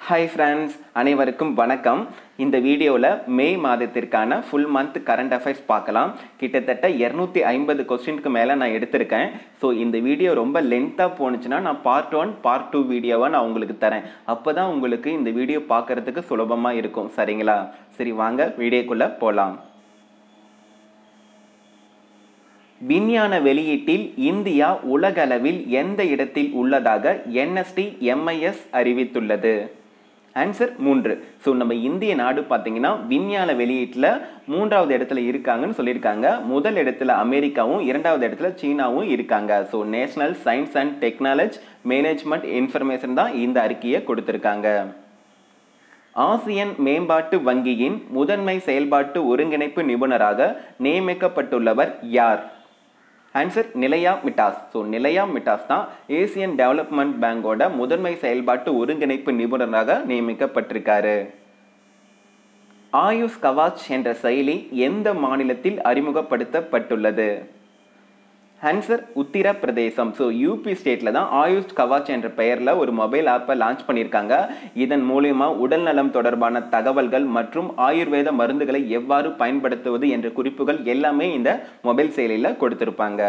Hi friends, அனைவருக்கும் வணக்கம். இந்த வீடியோவில் மே மாதத்திற்கான ஃபுல் மந்த் கரண்ட் அஃபேர்ஸ் பார்க்கலாம். கிட்டத்தட்ட 250 கொஸ்டினுக்கு மேலே நான் எடுத்திருக்கேன். ஸோ இந்த வீடியோ ரொம்ப லென்த்தாக போணுச்சுன்னா நான் பார்ட் 1 பார்ட் 2 வீடியோவை நான் உங்களுக்கு தரேன். அப்போ தான் உங்களுக்கு இந்த வீடியோ பார்க்குறதுக்கு சுலபமாக இருக்கும். சரிங்களா? சரி, வாங்க வீடியோக்குள்ளே போகலாம். விஞ்ஞான வெளியீட்டில் இந்தியா உலகளவில் எந்த இடத்தில் உள்ளதாக NST MIS அறிவித்துள்ளது? ஆன்சர் 3. ஸோ நம்ம இந்திய நாடு பார்த்தீங்கன்னா விஞ்ஞான வெளியீட்டில் 3வது இடத்துல இருக்காங்கன்னு சொல்லியிருக்காங்க. முதல் இடத்துல அமெரிக்காவும் 2வது இடத்துல சீனாவும் இருக்காங்க. So national science and technology management information தான் இந்த அறிக்கையை கொடுத்துருக்காங்க. ஆசியன் மேம்பாட்டு வங்கியின் முதன்மை செயல்பாட்டு ஒருங்கிணைப்பு நிபுணராக நியமிக்கப்பட்டுள்ளவர் யார்? ஆன்சர் நிலையா மிட்டாஸ். ஸோ நிலையா மிட்டாஸ் தான் ஏசியன் டெவலப்மெண்ட் பேங்கோட முதன்மை செயல்பாட்டு ஒருங்கிணைப்பு நிபுணராக நியமிக்கப்பட்டிருக்காரு. ஆயுஷ் கவாச் என்ற செயலி எந்த மாநிலத்தில் அறிமுகப்படுத்தப்பட்டுள்ளது? ஆன்சர் உத்தரப்பிரதேசம். ஸோ யூபி ஸ்டேட்டில் தான் ஆயுஷ் கவாச் என்ற பெயரில் ஒரு மொபைல் ஆப்பை லான்ச் பண்ணியிருக்காங்க. இதன் மூலயமா உடல்நலம் தொடர்பான தகவல்கள் மற்றும் ஆயுர்வேத மருந்துகளை எவ்வாறு பயன்படுத்துவது என்ற குறிப்புகள் எல்லாமே இந்த மொபைல் செயலியில் கொடுத்திருப்பாங்க.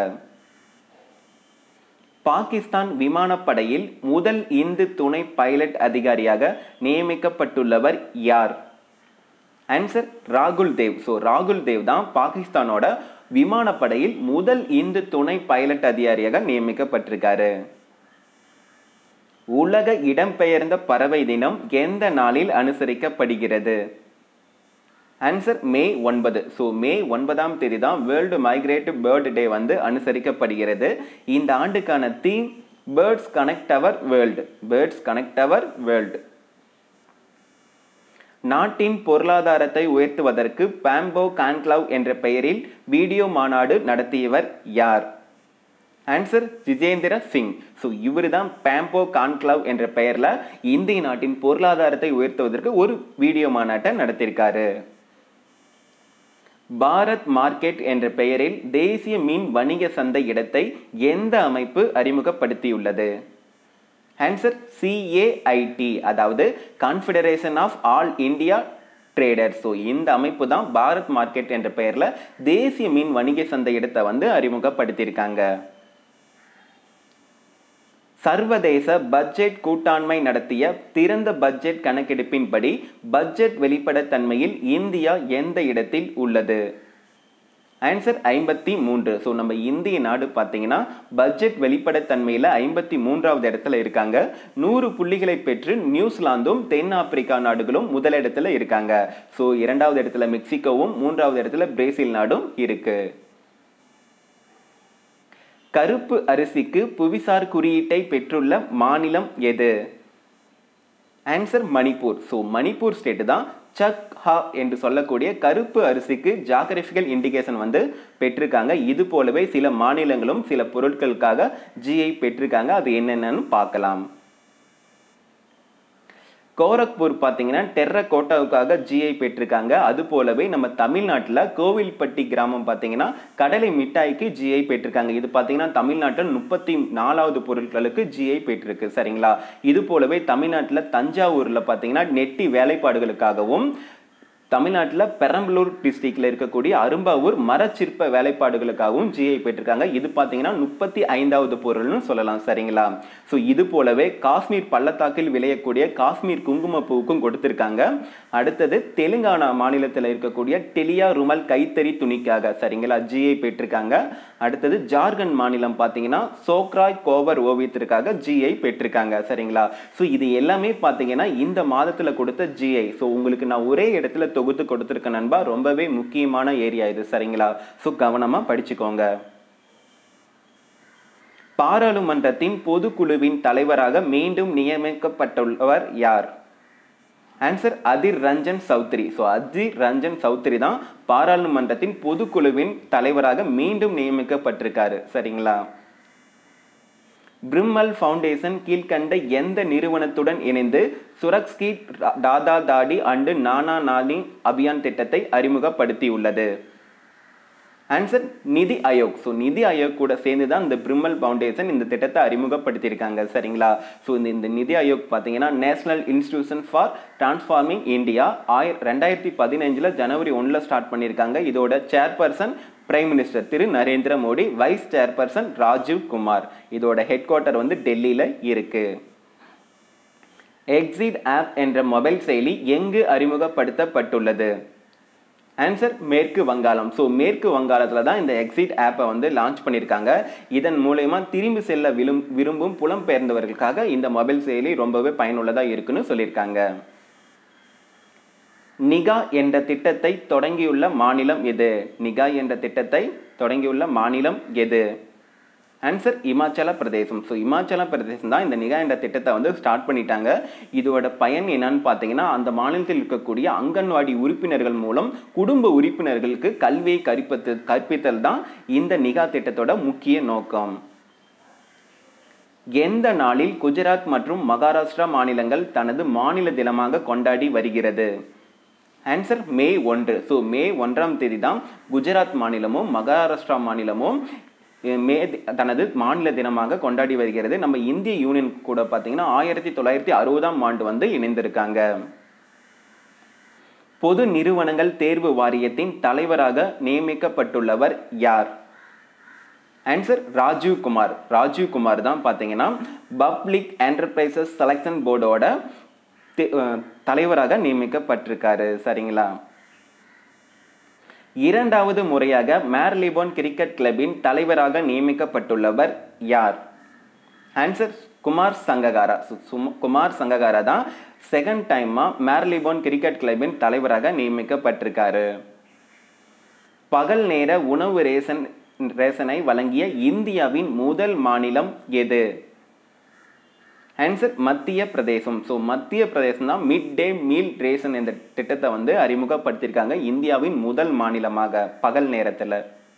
பாகிஸ்தான் விமானப்படையில் முதல் இந்து துணை பைலட் அதிகாரியாக நியமிக்கப்பட்டுள்ளவர் யார்? ஆன்சர் ராகுல் தேவ். ஸோ ராகுல் தேவ் தான் பாகிஸ்தானோட விமானப்படையில் முதல் இந்து துணை பைலட் அதிகாரியாக நியமிக்கப்பட்டிருக்காரு. உலக இடம்பெயர்ந்த பறவை தினம் எந்த நாளில் அனுசரிக்கப்படுகிறது? ஆன்சர் மே 9. ஸோ மே 9ஆம் தேதி தான் வேர்ல்டு மைக்ரேட் பேர்ட் டே வந்து அனுசரிக்கப்படுகிறது. இந்த ஆண்டுக்கான theme birds connect our world. Birds connect our world. நாட்டின் பொருளாதாரத்தை உயர்த்துவதற்கு பாம்போ கான்க்ளவ் என்ற பெயரில் வீடியோ மாநாடு நடத்தியவர் யார்? ஆன்சர் ஜிதேந்திர சிங். ஸோ இவர் தான் பாம்போ கான்க்ளவ் என்ற பெயரில் இந்திய நாட்டின் பொருளாதாரத்தை உயர்த்துவதற்கு ஒரு வீடியோ மாநாட்டை நடத்தியிருக்காரு. பாரத் மார்க்கெட் என்ற பெயரில் தேசிய மீன் வணிக சந்தை இடத்தை எந்த அமைப்பு அறிமுகப்படுத்தியுள்ளது? ஆன்சர் CAIT, அதாவது confederation of all India traders. So இந்த அமைப்பு தான் பாரத் மார்க்கெட் என்ற பெயரில் தேசிய மீன் வணிக சந்தை இடத்தை வந்து அறிமுகப்படுத்தியிருக்காங்க. சர்வதேச பட்ஜெட் கூட்டாண்மை நடத்திய திறந்த பட்ஜெட் கணக்கெடுப்பின்படி பட்ஜெட் வெளிப்படைத்தன்மையில் இந்தியா எந்த இடத்தில் உள்ளது? ஆன்சர் 53. ஸோ நம்ம இந்திய நாடு பார்த்தீங்கன்னா பட்ஜெட் வெளிப்படைத்தன்மையில் 53வது இடத்துல இருக்காங்க. 100 புள்ளிகளை பெற்று நியூசிலாந்தும் தென் ஆப்பிரிக்கா நாடுகளும் முதலிடத்துல இருக்காங்க. ஸோ 2வது இடத்துல மெக்சிகோவும் 3வது இடத்துல பிரேசில் நாடும் இருக்கு. கருப்பு அரிசிக்கு புவிசார் குறியீட்டை பெற்றுள்ள மாநிலம் எது? Answer Manipur. So Manipur state தான் சக்ஹா என்று சொல்லக்கூடிய கருப்பு அரிசிக்கு ஜியோகிராபிக்கல் இண்டிகேஷன் வந்து பெற்றிருக்காங்க. இது போலவே சில மாநிலங்களும் சில பொருட்களுக்காக GI பெற்றிருக்காங்க. அது என்னென்னு பார்க்கலாம். கோரக்பூர் பார்த்தீங்கன்னா டெர்ரகோட்டாவுக்காக GI பெற்றிருக்காங்க. அது போலவே நம்ம தமிழ்நாட்டில் கோவில்பட்டி கிராமம் பார்த்தீங்கன்னா கடலை மிட்டாய்க்கு GI பெற்றிருக்காங்க. இது பார்த்தீங்கன்னா தமிழ்நாட்டில் 34வது பொருட்களுக்கு GI பெற்றிருக்கு. சரிங்களா? இது போலவே தமிழ்நாட்டில் தஞ்சாவூரில் பார்த்தீங்கன்னா நெட்டி வேலைப்பாடுகளுக்காகவும், தமிழ்நாட்டில் பெரம்பலூர் டிஸ்ட்ரிக்டில் இருக்கக்கூடிய அரும்பாவூர் மரச்சிற்ப வேலைப்பாடுகளுக்காகவும் GI பெற்றிருக்காங்க. இது பார்த்தீங்கன்னா 35வது பொருள்னு சொல்லலாம். சரிங்களா? ஸோ இது போலவே காஷ்மீர் பள்ளத்தாக்கில் விளையக்கூடிய காஷ்மீர் குங்குமப்பூவுக்கும் கொடுத்துருக்காங்க. அடுத்தது தெலுங்கானா மாநிலத்தில் இருக்கக்கூடிய டெலியா ருமல் கைத்தறி துணிக்காக சரிங்களா GI பெற்றிருக்காங்க. அடுத்தது ஜார்க்கண்ட் மாநிலம் பார்த்தீங்கன்னா சோக்ராய் கோவர் ஓவியத்திற்காக GI பெற்றிருக்காங்க. சரிங்களா? ஸோ இது எல்லாமே பார்த்தீங்கன்னா இந்த மாதத்தில் கொடுத்த GI. ஸோ உங்களுக்கு நான் ஒரே இடத்துல தொகுத்து கொடுத்திருக்க நண்பா. ரொம்பவே முக்கியமான ஏரியா இது. சரிங்களா? ஸோ கவனமா படிச்சுக்கோங்க. பாராளுமன்றத்தின் பொதுக்குழுவின் தலைவராக மீண்டும் நியமிக்கப்பட்டுள்ளவர் யார்? ஆன்சர் அதிர் ரஞ்சன் சௌத்ரி. ஸோ அதிர் ரஞ்சன் சௌத்ரி தான் பாராளுமன்றத்தின் பொதுக்குழுவின் தலைவராக மீண்டும் நியமிக்கப்பட்டிருக்காரு. சரிங்களா? பிரிம்மல் ஃபவுண்டேஷன் கீழ்கண்ட எந்த நிறுவனத்துடன் இணைந்து சுரக்ஷி தாதா தாடி அண்டு நானா நானி அபியான் திட்டத்தை அறிமுகப்படுத்தியுள்ளது? ஆன்சர் நிதி ஆயோக். ஸோ நிதி ஆயோக் கூட சேர்ந்து தான் இந்த பிரிமல் ஃபவுண்டேஷன் இந்த திட்டத்தை அறிமுகப்படுத்தியிருக்காங்க. சரிங்களா? ஸோ இந்த நிதி ஆயோக் பார்த்தீங்கன்னா national institution for transforming India 2015 ஜனவரி 1 ஸ்டார்ட் பண்ணியிருக்காங்க. இதோட chairperson prime minister Thiru Narendra Modi, vice chairperson Rajiv Kumar. இதோட ஹெட் குவார்ட்டர் வந்து டெல்லியில் இருக்கு. எக்ஸிட் ஆப் என்ற மொபைல் செயலி எங்கு அறிமுகப்படுத்தப்பட்டுள்ளது? ஆன்சர் மேற்கு வங்காளம். ஸோ மேற்கு வங்காளத்தில் தான் இந்த எக்ஸிட் ஆப்பை வந்து லான்ச் பண்ணியிருக்காங்க. இதன் மூலயமா திரும்பி செல்ல விரும்பும் புலம்பெயர்ந்தவர்களுக்காக இந்த மொபைல் செயலி ரொம்பவே பயனுள்ளதாக இருக்குன்னு சொல்லியிருக்காங்க. நிகா என்ற திட்டத்தை தொடங்கியுள்ள மாநிலம் எது? நிகா என்ற திட்டத்தை தொடங்கியுள்ள மாநிலம் எது? ஆன்சர் இமாச்சல பிரதேசம். ஸோ இமாச்சல பிரதேசம் தான் இந்த நிகா என்ற திட்டத்தை வந்து ஸ்டார்ட் பண்ணிட்டாங்க. இதோட பயன் என்னன்னு பார்த்தீங்கன்னா, அந்த மாநிலத்தில் இருக்கக்கூடிய அங்கன்வாடி உறுப்பினர்கள் மூலம் குடும்ப உறுப்பினர்களுக்கு கல்வியை கற்பித்தல் தான் இந்த நிகா திட்டத்தோட முக்கிய நோக்கம். எந்த நாளில் குஜராத் மற்றும் மகாராஷ்டிரா மாநிலங்கள் தனது மாநில தினமாக கொண்டாடி வருகிறது? ஆன்சர் மே 1. ஸோ மே 1ஆம் தேதி தான் குஜராத் மாநிலமும் மகாராஷ்டிரா மாநிலமும் தனது மாநில தினமாக கொண்டாடி வருகிறது. நம்ம இந்திய யூனியன் கூட பார்த்தீங்கன்னா 1960ஆம் ஆண்டு வந்து இணைந்திருக்காங்க. பொது நிறுவனங்கள் தேர்வு வாரியத்தின் தலைவராக நியமிக்கப்பட்டுள்ளவர் யார்? ஆன்சர் ராஜீவ் குமார். ராஜீவ் குமார் தான் பார்த்தீங்கன்னா பப்ளிக் என்டர்பிரைசஸ் செலக்ஷன் போர்டோட தலைவராக நியமிக்கப்பட்டிருக்காரு. சரிங்களா? இரண்டாவது முறையாக மேர்லிபோன் கிரிக்கெட் கிளப்பின் தலைவராக நியமிக்கப்பட்டுள்ளவர் யார்? ஆன்சர் குமார் சங்ககாரா. குமார் சங்ககாரா தான் செகண்ட் டைமா மேர்லிபோன் கிரிக்கெட் கிளப்பின் தலைவராக நியமிக்கப்பட்டிருக்காரு. பகல் நேர உணவு ரேஷனை வழங்கிய இந்தியாவின் முதல் மாநிலம் எது? ஆன்சர் மத்திய பிரதேசம். ஸோ மத்திய பிரதேசம் தான் மிட் டே மீல் ரேஷன் என்ற திட்டத்தை வந்து அறிமுகப்படுத்தியிருக்காங்க இந்தியாவின் முதல் மாநிலமாக பகல் நேரத்தில்.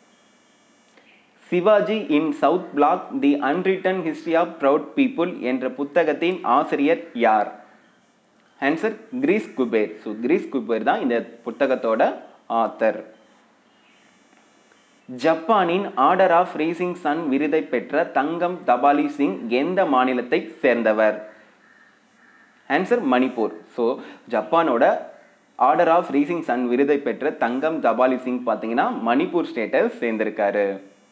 Shivaji in south block the unwritten history of proud people என்ற புத்தகத்தின் ஆசிரியர் யார்? ஆன்சர் கிரீஸ் குபேர். ஸோ கிரீஸ் குபேர் தான் இந்த புத்தகத்தோட ஆத்தர். ஜப்பானின் ஆர்டர் ஆஃப் ரைசிங் சன் விருதை பெற்ற தங்கம் தபாலி சிங் எந்த மாநிலத்தை சேர்ந்தவர்? ஆன்சர் மணிப்பூர். ஸோ ஜப்பானோட ஆர்டர் ஆஃப் ரைசிங் சன் விருதை பெற்ற தங்கம் தபாலி சிங் பார்த்தீங்கன்னா மணிப்பூர் ஸ்டேட்டை சேர்ந்திருக்காரு.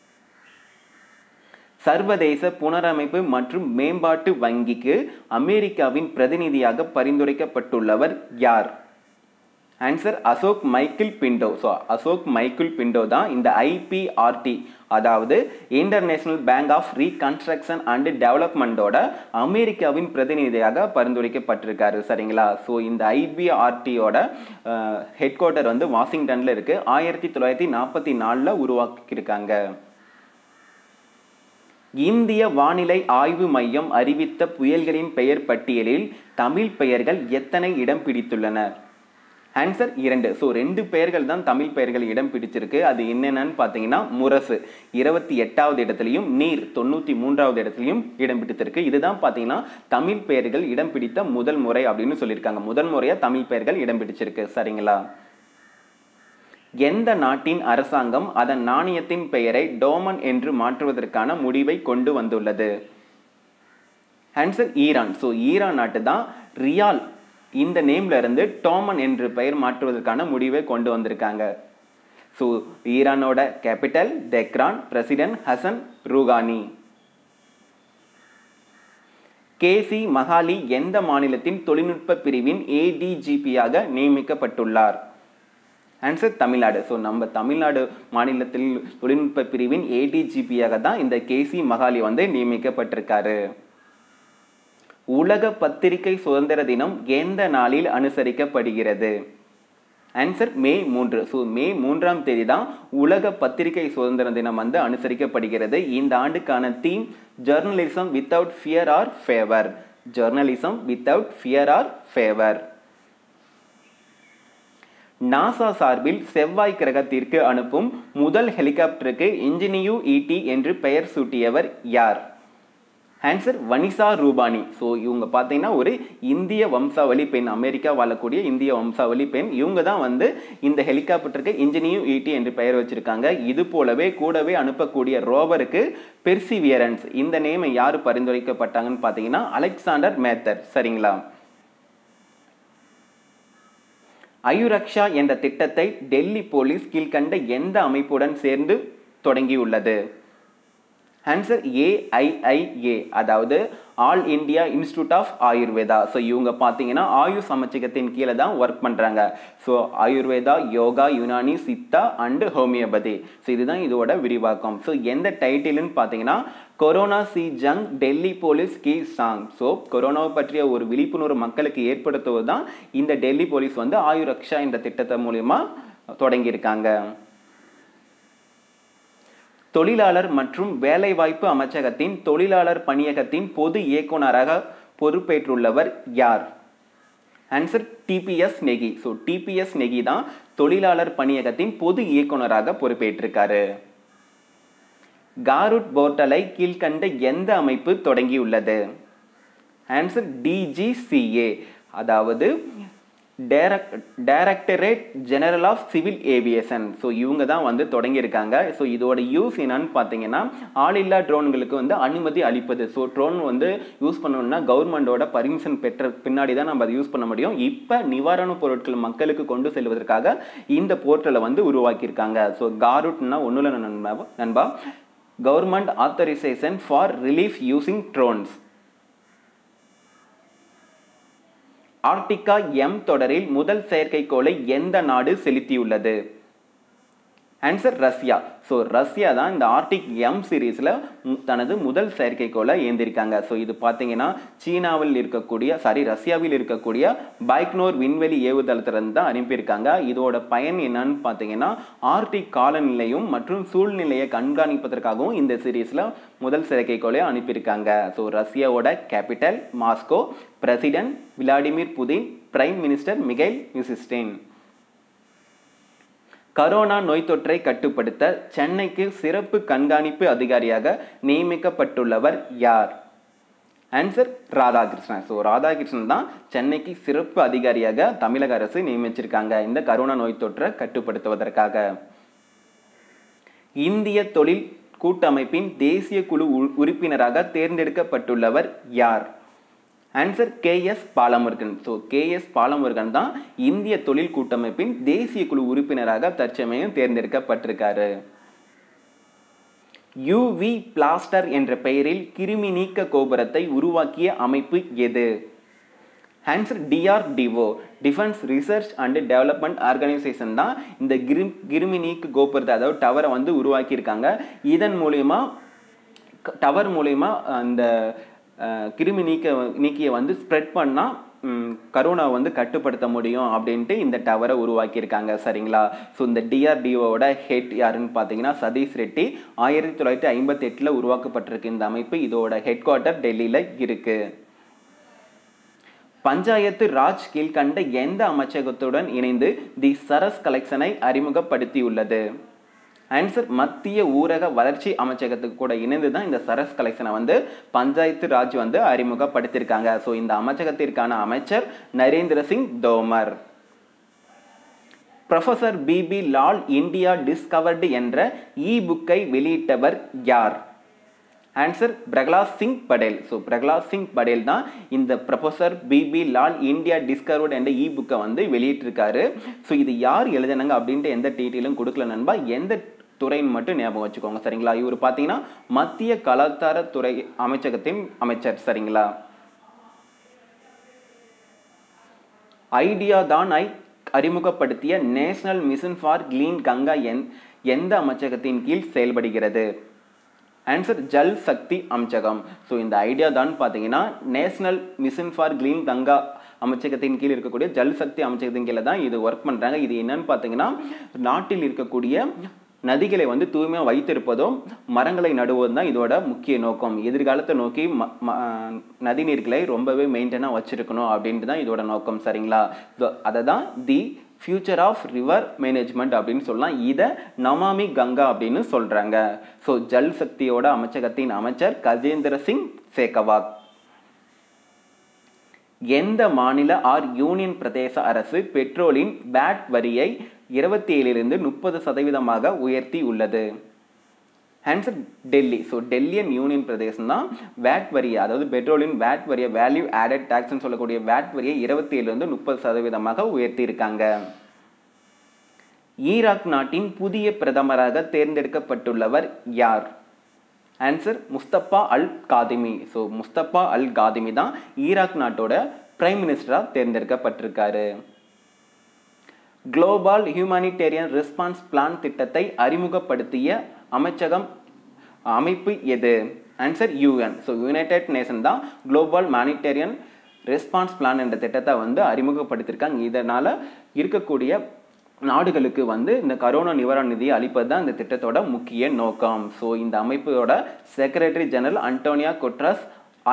சர்வதேச புனரமைப்பு மற்றும் மேம்பாட்டு வங்கிக்கு அமெரிக்காவின் பிரதிநிதியாக பரிந்துரைக்கப்பட்டுள்ளவர் யார்? Answer Ashok Michael Pinto. So Ashok Michael Pinto தான் இந்த ஐபிஆர்டி, அதாவது international bank of reconstruction and டெவலப்மெண்டோட அமெரிக்காவின் பிரதிநிதியாக பரிந்துரைக்கப்பட்டிருக்காரு. சரிங்களா? ஸோ இந்த ஐபிஆர்டியோட ஹெட் குவார்ட்டர் வந்து வாஷிங்டன்ல இருக்கு. 1944 உருவாக்கியிருக்காங்க. இந்திய வானிலை ஆய்வு மையம் அறிவித்த புயல்களின் பெயர் பட்டியலில் தமிழ் பெயர்கள் எத்தனை இடம் பிடித்துள்ளன? ஆன்சர் 2. ஸோ 2 பெயர்கள் தான் தமிழ் பெயர்கள் இடம் பிடிச்சிருக்கு. அது என்னென்னு பார்த்தீங்கன்னா முரசு 28வது இடத்துலையும் நீர் 93வது இடத்துலையும் இடம் பிடித்திருக்கு. இதுதான் பார்த்தீங்கன்னா தமிழ் பெயர்கள் இடம் பிடித்த முதல் முறை அப்படின்னு சொல்லியிருக்காங்க. முதல் முறையாக தமிழ் பெயர்கள் இடம் பிடிச்சிருக்கு. சரிங்களா? எந்த நாட்டின் அரசாங்கம் அதன் நாணயத்தின் பெயரை டோமன் என்று மாற்றுவதற்கான முடிவை கொண்டு வந்துள்ளது? Answer Iran. ஸோ ஈரான் நாட்டு தான் ரியால் இந்த நேம்ல இருந்து டோமன் என்று பெயர் மாற்றுவதற்கான முடிவை கொண்டு வந்திருக்காங்க. ஸோ ஈரானோட capital Tehran, president Hassan Rouhani. கேசி மஹாலி எந்த மாநிலத்தின் தொழில்நுட்ப பிரிவின் ஏடிஜிபியாக நியமிக்கப்பட்டுள்ளார்? ஆன்சர் தமிழ்நாடு. ஸோ நம்ம தமிழ்நாடு மாநிலத்தில் தொழில்நுட்ப பிரிவின் ஏடிஜிபியாக தான் இந்த கேசி மஹாலி வந்து நியமிக்கப்பட்டிருக்காரு. உலக பத்திரிகை சுதந்திர தினம் எந்த நாளில் அனுசரிக்கப்படுகிறது? ஆன்சர் மே 3. ஸோ மே 3ஆம் தேதி தான் உலக பத்திரிகை சுதந்திர தினம் வந்து அனுசரிக்கப்படுகிறது. இந்த ஆண்டுக்கான theme journalism without fear or favour. Journalism without fear or favour. NASA சார்பில் செவ்வாய் கிரகத்திற்கு அனுப்பும் முதல் ஹெலிகாப்டருக்கு இன்ஜினியூ இடி என்று பெயர் சூட்டியவர் யார்? ஆன்சர் வனிசா ரூபானி. ஸோ இவங்க பார்த்தீங்கன்னா ஒரு இந்திய வம்சாவளி பெண், அமெரிக்கா வாழக்கூடிய இந்திய வம்சாவளி பெண். இவங்க தான் வந்து இந்த ஹெலிகாப்டருக்கு இன்ஜினியூரிட்டி என்று பெயர் வச்சிருக்காங்க. இது போலவே கூடவே அனுப்பக்கூடிய ரோவருக்கு பெர்சிவியரன்ஸ் இந்த நேமை யார் பரிந்துரைக்கப்பட்டாங்கன்னு பார்த்தீங்கன்னா அலெக்சாண்டர் மேத்தர். சரிங்களா? ஆயுரக்ஷா என்ற திட்டத்தை டெல்லி போலீஸ் கீழ்கண்ட எந்த அமைப்புடன் சேர்ந்து தொடங்கியுள்ளது? ஆன்சர் AIIA, அதாவது all India institute of Ayurveda. So இவங்க பார்த்தீங்கன்னா ஆயுஷ் அமைச்சகத்தின் கீழே தான் ஒர்க் பண்ணுறாங்க. So Ayurveda, yoga, Unani, Siddha and homeopathy. So இதுதான் இதோட விரிவாக்கம். ஸோ எந்த டைட்டில்னு பார்த்தீங்கன்னா கொரோனா சி ஜங் டெல்லி போலீஸ் கி சாங். ஸோ கொரோனாவை பற்றிய ஒரு விழிப்புணர்வு மக்களுக்கு ஏற்படுத்துவது தான் இந்த டெல்லி போலீஸ் வந்து ஆயுரக்ஷா என்ற திட்டத்தை மூலமா தொடங்கியிருக்காங்க. தொழிலாளர் மற்றும் வேலைவாய்ப்பு அமைச்சகத்தின் தொழிலாளர் பணியகத்தின் பொது இயக்குநராக பொறுப்பேற்றுள்ளவர் யார்? Answer TPS Negi. So TPS Negi தான் தொழிலாளர் பணியகத்தின் பொது இயக்குநராக பொறுப்பேற்றிருக்காரு. காருட் போர்ட்டலை கீழ்கண்ட எந்த அமைப்பு தொடங்கியுள்ளது? ஆன்சர் DGCA, அதாவது directorate general of civil aviation. So இவங்க தான் வந்து தொடங்கியிருக்காங்க. ஸோ இதோட யூஸ் என்னன்னு பார்த்தீங்கன்னா ஆளில்லா ட்ரோன்களுக்கு வந்து அனுமதி அளிப்பது. ஸோ ட்ரோன் வந்து யூஸ் பண்ணணும்னா கவர்மெண்டோட பர்மிஷன் பெற்ற பின்னாடி தான் நம்ம அதை யூஸ் பண்ண முடியும். இப்போ நிவாரணப் பொருட்கள் மக்களுக்கு கொண்டு செல்வதற்காக இந்த போர்ட்டலை வந்து உருவாக்கியிருக்காங்க. ஸோ காருட்னா ஒன்றும் நண்பா government authorisation for relief using drones. Arktika M தொடரில் முதல் செயற்கைக்கோளை எந்த நாடு செலுத்தியுள்ளது? Answer Russia. ஸோ ரஷ்யா தான் இந்த ஆர்டிக் M சீரீஸில் தனது முதல் செயற்கைக்கோளை ஏந்திருக்காங்க. ஸோ இது பார்த்தீங்கன்னா ரஷ்யாவில் இருக்கக்கூடிய பைக்னோர் விண்வெளி ஏவுதளத்திலிருந்து தான் அனுப்பியிருக்காங்க. இதோட பயன் என்னன்னு பார்த்தீங்கன்னா ஆர்டிக் காலநிலையும் மற்றும் சூழ்நிலையை கண்காணிப்பதற்காகவும் இந்த சீரீஸில் முதல் செயற்கைக்கோளை அனுப்பியிருக்காங்க. ஸோ ரஷ்யாவோட capital Moscow, president Vladimir Putin, prime minister Mikhail Mishustin. Corona நோய் தொற்றை கட்டுப்படுத்த சென்னைக்கு சிறப்பு கண்காணிப்பு அதிகாரியாக நியமிக்கப்பட்டுள்ளவர் யார்? ஆன்சர் ராதாகிருஷ்ணன். ஸோ ராதாகிருஷ்ணன் தான் சென்னைக்கு சிறப்பு அதிகாரியாக தமிழக அரசு நியமிச்சிருக்காங்க இந்த கரோனா நோய் தொற்றை கட்டுப்படுத்துவதற்காக. இந்திய தொழில் கூட்டமைப்பின் தேசிய குழு உறுப்பினராக தேர்ந்தெடுக்கப்பட்டுள்ளவர் யார்? Answer KS Balamurugan. So KS Balamurugan தான் இந்திய தொழில் கூட்டமைப்பின் தேசிய குழு உறுப்பினராக தற்சமயம் தேர்ந்தெடுக்கப்பட்டிருக்காரு. UV பிளாஸ்டர் என்ற பெயரில் கிருமி நீக்க கோபுரத்தை உருவாக்கிய அமைப்பு எது? Answer DRDO, defence research and development organisation தான் இந்த கிருமி நீக்க கோபுரத்தை, அதாவது டவரை வந்து உருவாக்கியிருக்காங்க. இதன் மூலயமா டவர் மூலயமா அந்த கிருமி நீக்கியை வந்து ஸ்ப்ரெட் பண்ணால் கரோனா வந்து கட்டுப்படுத்த முடியும் அப்படின்ட்டு இந்த டவரை உருவாக்கியிருக்காங்க. சரிங்களா? ஸோ இந்த DRDOவோட ஹெட் யாருன்னு பார்த்தீங்கன்னா சதீஷ் ரெட்டி. 1958 உருவாக்கப்பட்டிருக்கு இந்த அமைப்பு. இதோட ஹெட் குவார்ட்டர் டெல்லியில் இருக்கு. பஞ்சாயத்து ராஜ் கீழ்கண்ட எந்த அமைச்சகத்துடன் இணைந்து தி சரஸ் கலெக்ஷனை அறிமுகப்படுத்தியுள்ளது? ஆன்சர் மத்திய ஊரக வளர்ச்சி அமைச்சகத்துக்கு கூட இணைந்து தான் இந்த சரஸ் கலெக்ஷனை வந்து பஞ்சாயத்து ராஜ் வந்து அறிமுகப்படுத்தியிருக்காங்க. ஸோ இந்த அமைச்சகத்திற்கான அமைச்சர் Narendra Singh Tomar. Professor BB Lal India discovered என்ற புக்கை வெளியிட்டவர் யார்? ஆன்சர் பிரகலாத் சிங் படேல். ஸோ பிரகலாத் சிங் படேல் தான் இந்த professor BB Lal India discovered என்ற புக்கை வந்து வெளியிட்டிருக்காரு. ஸோ இது யார் எழுதினாங்க அப்படின்ட்டு எந்த டீட்டெயிலும் கொடுக்கல நண்பா. எந்த துறைன்னு மட்டும் ஞாபகம் வச்சுக்கோங்க. சரிங்களா? இவர் பார்த்தீங்கன்னா மத்திய கலாச்சாரத்துறை அமைச்சகத்தின் அமைச்சர். சரிங்களா? ஐடியா தான் அறிமுகப்படுத்திய national mission for clean Ganga எந்த அமைச்சகத்தின் கீழ் செயல்படுகிறது? ஆன்சர் ஜல் சக்தி அமைச்சகம். ஸோ இந்த ஐடியா தான் பார்த்தீங்கன்னா national mission for clean Ganga அமைச்சகத்தின் கீழ் இருக்கக்கூடிய ஜல் சக்தி அமைச்சகத்தின் கீழே தான் இது ஒர்க் பண்ணுறாங்க. இது என்னன்னு பார்த்தீங்கன்னா நாட்டில் இருக்கக்கூடிய நதிகளை வந்து தூய்மையாக வைத்திருப்பதும் மரங்களை நடுவதும் தான் இதோட முக்கிய நோக்கம். எதிர்காலத்தை நோக்கி நதிநீர்களை ரொம்பவே மெயின்டைனாக வச்சிருக்கணும் அப்படின்ட்டு தான் இதோட நோக்கம். சரிங்களா? அதை தான் the future of river management அப்படின்னு சொல்லலாம். இதை நமாமி கங்கா அப்படின்னு சொல்கிறாங்க. ஸோ ஜல் சக்தியோட அமைச்சகத்தின் அமைச்சர் கஜேந்திர சிங் சேகவாக். எந்த மாநில ஆர் யூனியன் பிரதேச அரசு பெட்ரோலின் வேட் வரியை 27 30% உயர்த்தி உள்ளது? ஆன்சர் டெல்லி. ஸோ டெல்லியன் யூனியன் பிரதேசம் தான் வேட் வரியை, அதாவது பெட்ரோலின் வேட் வரியை, வேல்யூ ஆடட் டாக்ஸ்ன்னு சொல்லக்கூடிய வேட் வரியை 27 30% உயர்த்தி இருக்காங்க. ஈராக் நாட்டின் புதிய பிரதமராக தேர்ந்தெடுக்கப்பட்டுள்ளவர் யார்? Answer Mustafa al Kadhimi. So Mustafa al Kadhimi தான் ஈராக் நாட்டோட பிரைம் மினிஸ்டராக தேர்ந்தெடுக்கப்பட்டிருக்காரு. குளோபல் ஹியூமானிடேரியன் ரெஸ்பான்ஸ் பிளான் திட்டத்தை அறிமுகப்படுத்திய அமைப்பு எது? Answer UN. So united nation தான் குளோபல் ஹியூமானிடேரியன் ரெஸ்பான்ஸ் பிளான் என்ற திட்டத்தை அறிமுகப்படுத்தியிருக்காங்க. இதனால் இருக்கக்கூடிய நாடுகளுக்கு இந்த கரோனா நிவாரண நிதியை அளிப்பது தான் இந்த திட்டத்தோட முக்கிய நோக்கம். ஸோ இந்த அமைப்போட செக்ரட்டரி ஜெனரல் அன்டோனியா குட்ரஸ்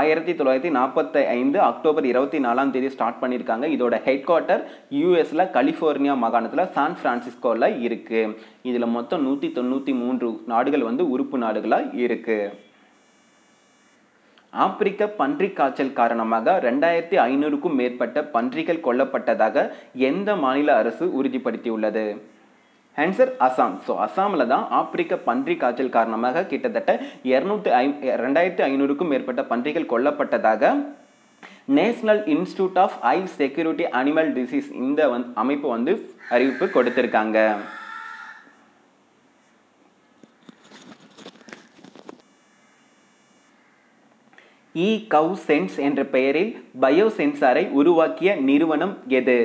1945 அக்டோபர் 24 ஸ்டார்ட் பண்ணியிருக்காங்க. இதோட ஹெட் குவார்ட்டர் யூஎஸ்ல கலிஃபோர்னியா மாகாணத்தில் சான் பிரான்சிஸ்கோவில் இருக்கு. இதில் மொத்தம் 193 நாடுகள் உறுப்பு நாடுகளாக இருக்கு. ஆப்பிரிக்க பன்றி காய்ச்சல் காரணமாக 2500க்கும் மேற்பட்ட பன்றிகள் கொல்லப்பட்டதாக எந்த மாநில அரசு உறுதிப்படுத்தியுள்ளது? ஆன்சர் அசாம். ஸோ அசாமில் தான் ஆப்பிரிக்க பன்றி காய்ச்சல் காரணமாக கிட்டத்தட்ட 2500க்கும் மேற்பட்ட பன்றிகள் கொல்லப்பட்டதாக national institute of high security animal disease இந்த அமைப்பு அறிவிப்பு கொடுத்திருக்காங்க. கவ் சென்ஸ் என்ற பெயரில் பயோ சென்சாரை உருவாக்கிய நிறுவனம் எது?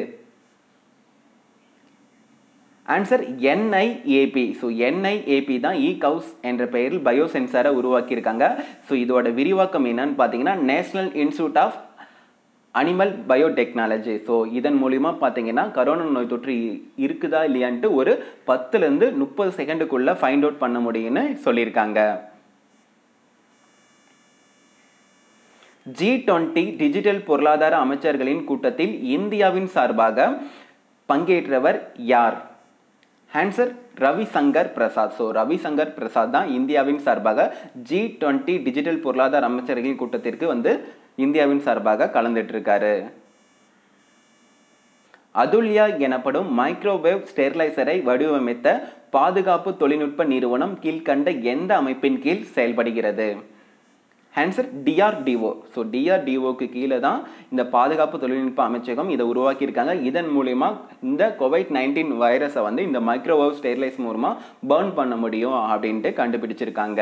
Answer NIAP. ஸோ NIAP தான் கவ்ஸ் என்ற பெயரில் பயோ சென்சாரை உருவாக்கியிருக்காங்க. ஸோ இதோட விரிவாக்கம் என்னன்னு பார்த்தீங்கன்னா national institute of animal biotechnology. So இதன் மூலிமா பார்த்தீங்கன்னா கரோனா நோய் தொற்று இருக்குதா இல்லையான்ட்டு ஒரு 10 to 30 செகண்டுக்குள்ள ஃபைண்ட் அவுட் பண்ண முடியும்னு சொல்லியிருக்காங்க. G20 டிஜிட்டல் பொருளாதார அமைச்சர்களின் கூட்டத்தில் இந்தியாவின் சார்பாக பங்கேற்றவர் யார்? ஆன்சர் ரவிசங்கர் பிரசாத். ஸோ ரவிசங்கர் பிரசாத் தான் இந்தியாவின் சார்பாக G20 டிஜிட்டல் பொருளாதார அமைச்சர்களின் கூட்டத்திற்கு இந்தியாவின் சார்பாக கலந்துட்டு இருக்காரு. அதுல்யா எனப்படும் மைக்ரோவேவ் ஸ்டெர்லைசரை வடிவமைத்த பாதுகாப்பு தொழில்நுட்ப நிறுவனம் கீழ்கண்ட எந்த அமைப்பின் கீழ் செயல்படுகிறது? Answer DRDO. ஸோ DRDOக்கு கீழே தான் இந்த பாதுகாப்பு தொழில்நுட்ப அமைச்சகம் இதை உருவாக்கியிருக்காங்க. இதன் மூலிமா இந்த COVID-19 வைரஸை இந்த மைக்ரோவேவ் ஸ்டெர்லைஸ் மூலமா பர்ன் பண்ண முடியும் அப்படின்ட்டு கண்டுபிடிச்சிருக்காங்க.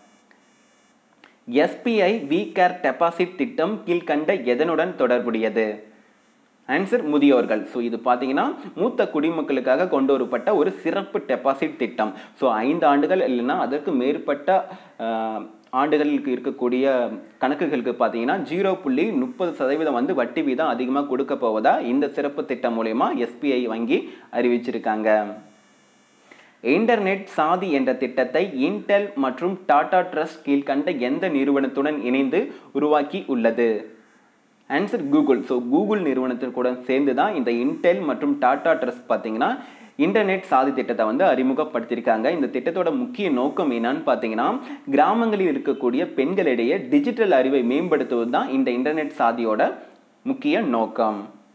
SBI V-Care டெபாசிட் திட்டம் கீழ்கண்ட எதனுடன் தொடர்புடையது? ஆன்சர் முதியோர்கள். ஸோ இது பார்த்தீங்கன்னா மூத்த குடிமக்களுக்காக கொண்டு வரப்பட்ட ஒரு சிறப்பு டெபாசிட் திட்டம். ஸோ 5 ஆண்டுகள் இல்லைன்னா அதற்கு மேற்பட்ட ஆண்டுகளுக்கு இருக்கக்கூடிய கணக்குகளுக்கு பார்த்தீங்கன்னா 0.30% வட்டி வீதம் அதிகமாக கொடுக்க போவதா இந்த சிறப்பு திட்டம் மூலமா SBI வங்கி அறிவிச்சிருக்காங்க. இன்டர்நெட் சாதி என்ற திட்டத்தை இன்டெல் மற்றும் டாடா ட்ரஸ்ட் கீழ்கண்ட எந்த நிறுவனத்துடன் இணைந்து உருவாக்கி உள்ளது? Answer Google. ஸோ கூகுள் நிறுவனத்திற்கு கூட சேர்ந்து தான் இந்த இன்டெல் மற்றும் டாடா ட்ரஸ்ட் பார்த்தீங்கன்னா இன்டர்நெட் சாதி திட்டத்தை அறிமுகப்படுத்தியிருக்காங்க. இந்த திட்டத்தோட முக்கிய நோக்கம் என்னன்னு பார்த்தீங்கன்னா கிராமங்களில் இருக்கக்கூடிய பெண்களிடையே டிஜிட்டல் அறிவை மேம்படுத்துவது தான் இந்த இன்டர்நெட் சாதியோட முக்கிய நோக்கம்.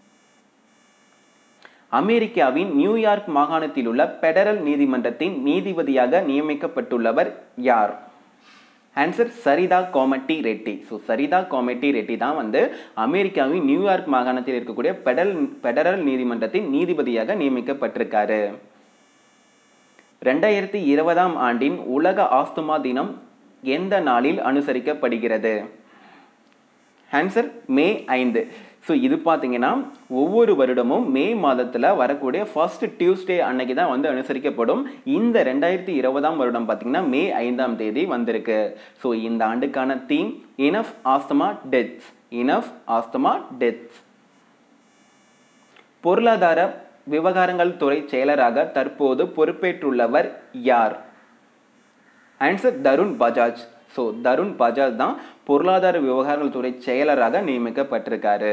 அமெரிக்காவின் நியூயார்க் மாகாணத்தில் உள்ள பெடரல் நீதிமன்றத்தின் நீதிபதியாக நியமிக்கப்பட்டுள்ளவர் யார்? ஆன்சர் சரிதா கோமட்டி ரெட்டி. ஸோ சரிதா கோமட்டி ரெட்டி தான் அமெரிக்காவின் நியூயார்க் மாகாணத்தில் இருக்கக்கூடிய பெடரல் நீதிமன்றத்தின் நீதிபதியாக நியமிக்கப்பட்டிருக்காரு. 2020 ஆண்டின் உலக ஆஸ்துமா தினம் எந்த நாளில் அனுசரிக்கப்படுகிறது? ஆன்சர் மே 5. ஸோ இது பார்த்தீங்கன்னா ஒவ்வொரு வருடமும் மே மாதத்தில் வரக்கூடிய ஃபர்ஸ்ட் டியூஸ்டே அன்னைக்கு தான் அனுசரிக்கப்படும். இந்த 2020 வருடம் பார்த்தீங்கன்னா மே 5 வந்திருக்கு. ஸோ இந்த ஆண்டுக்கான theme enough asthma deaths. Enough asthma deaths. பொருளாதார விவகாரங்கள் துறை செயலராக தற்போது பொறுப்பேற்றுள்ளவர் யார்? ஆன்சர் தருண் பஜாஜ். ஸோ தருண் பஜாஜ் தான் பொருளாதார விவகாரங்கள் துறை செயலராக நியமிக்கப்பட்டிருக்காரு.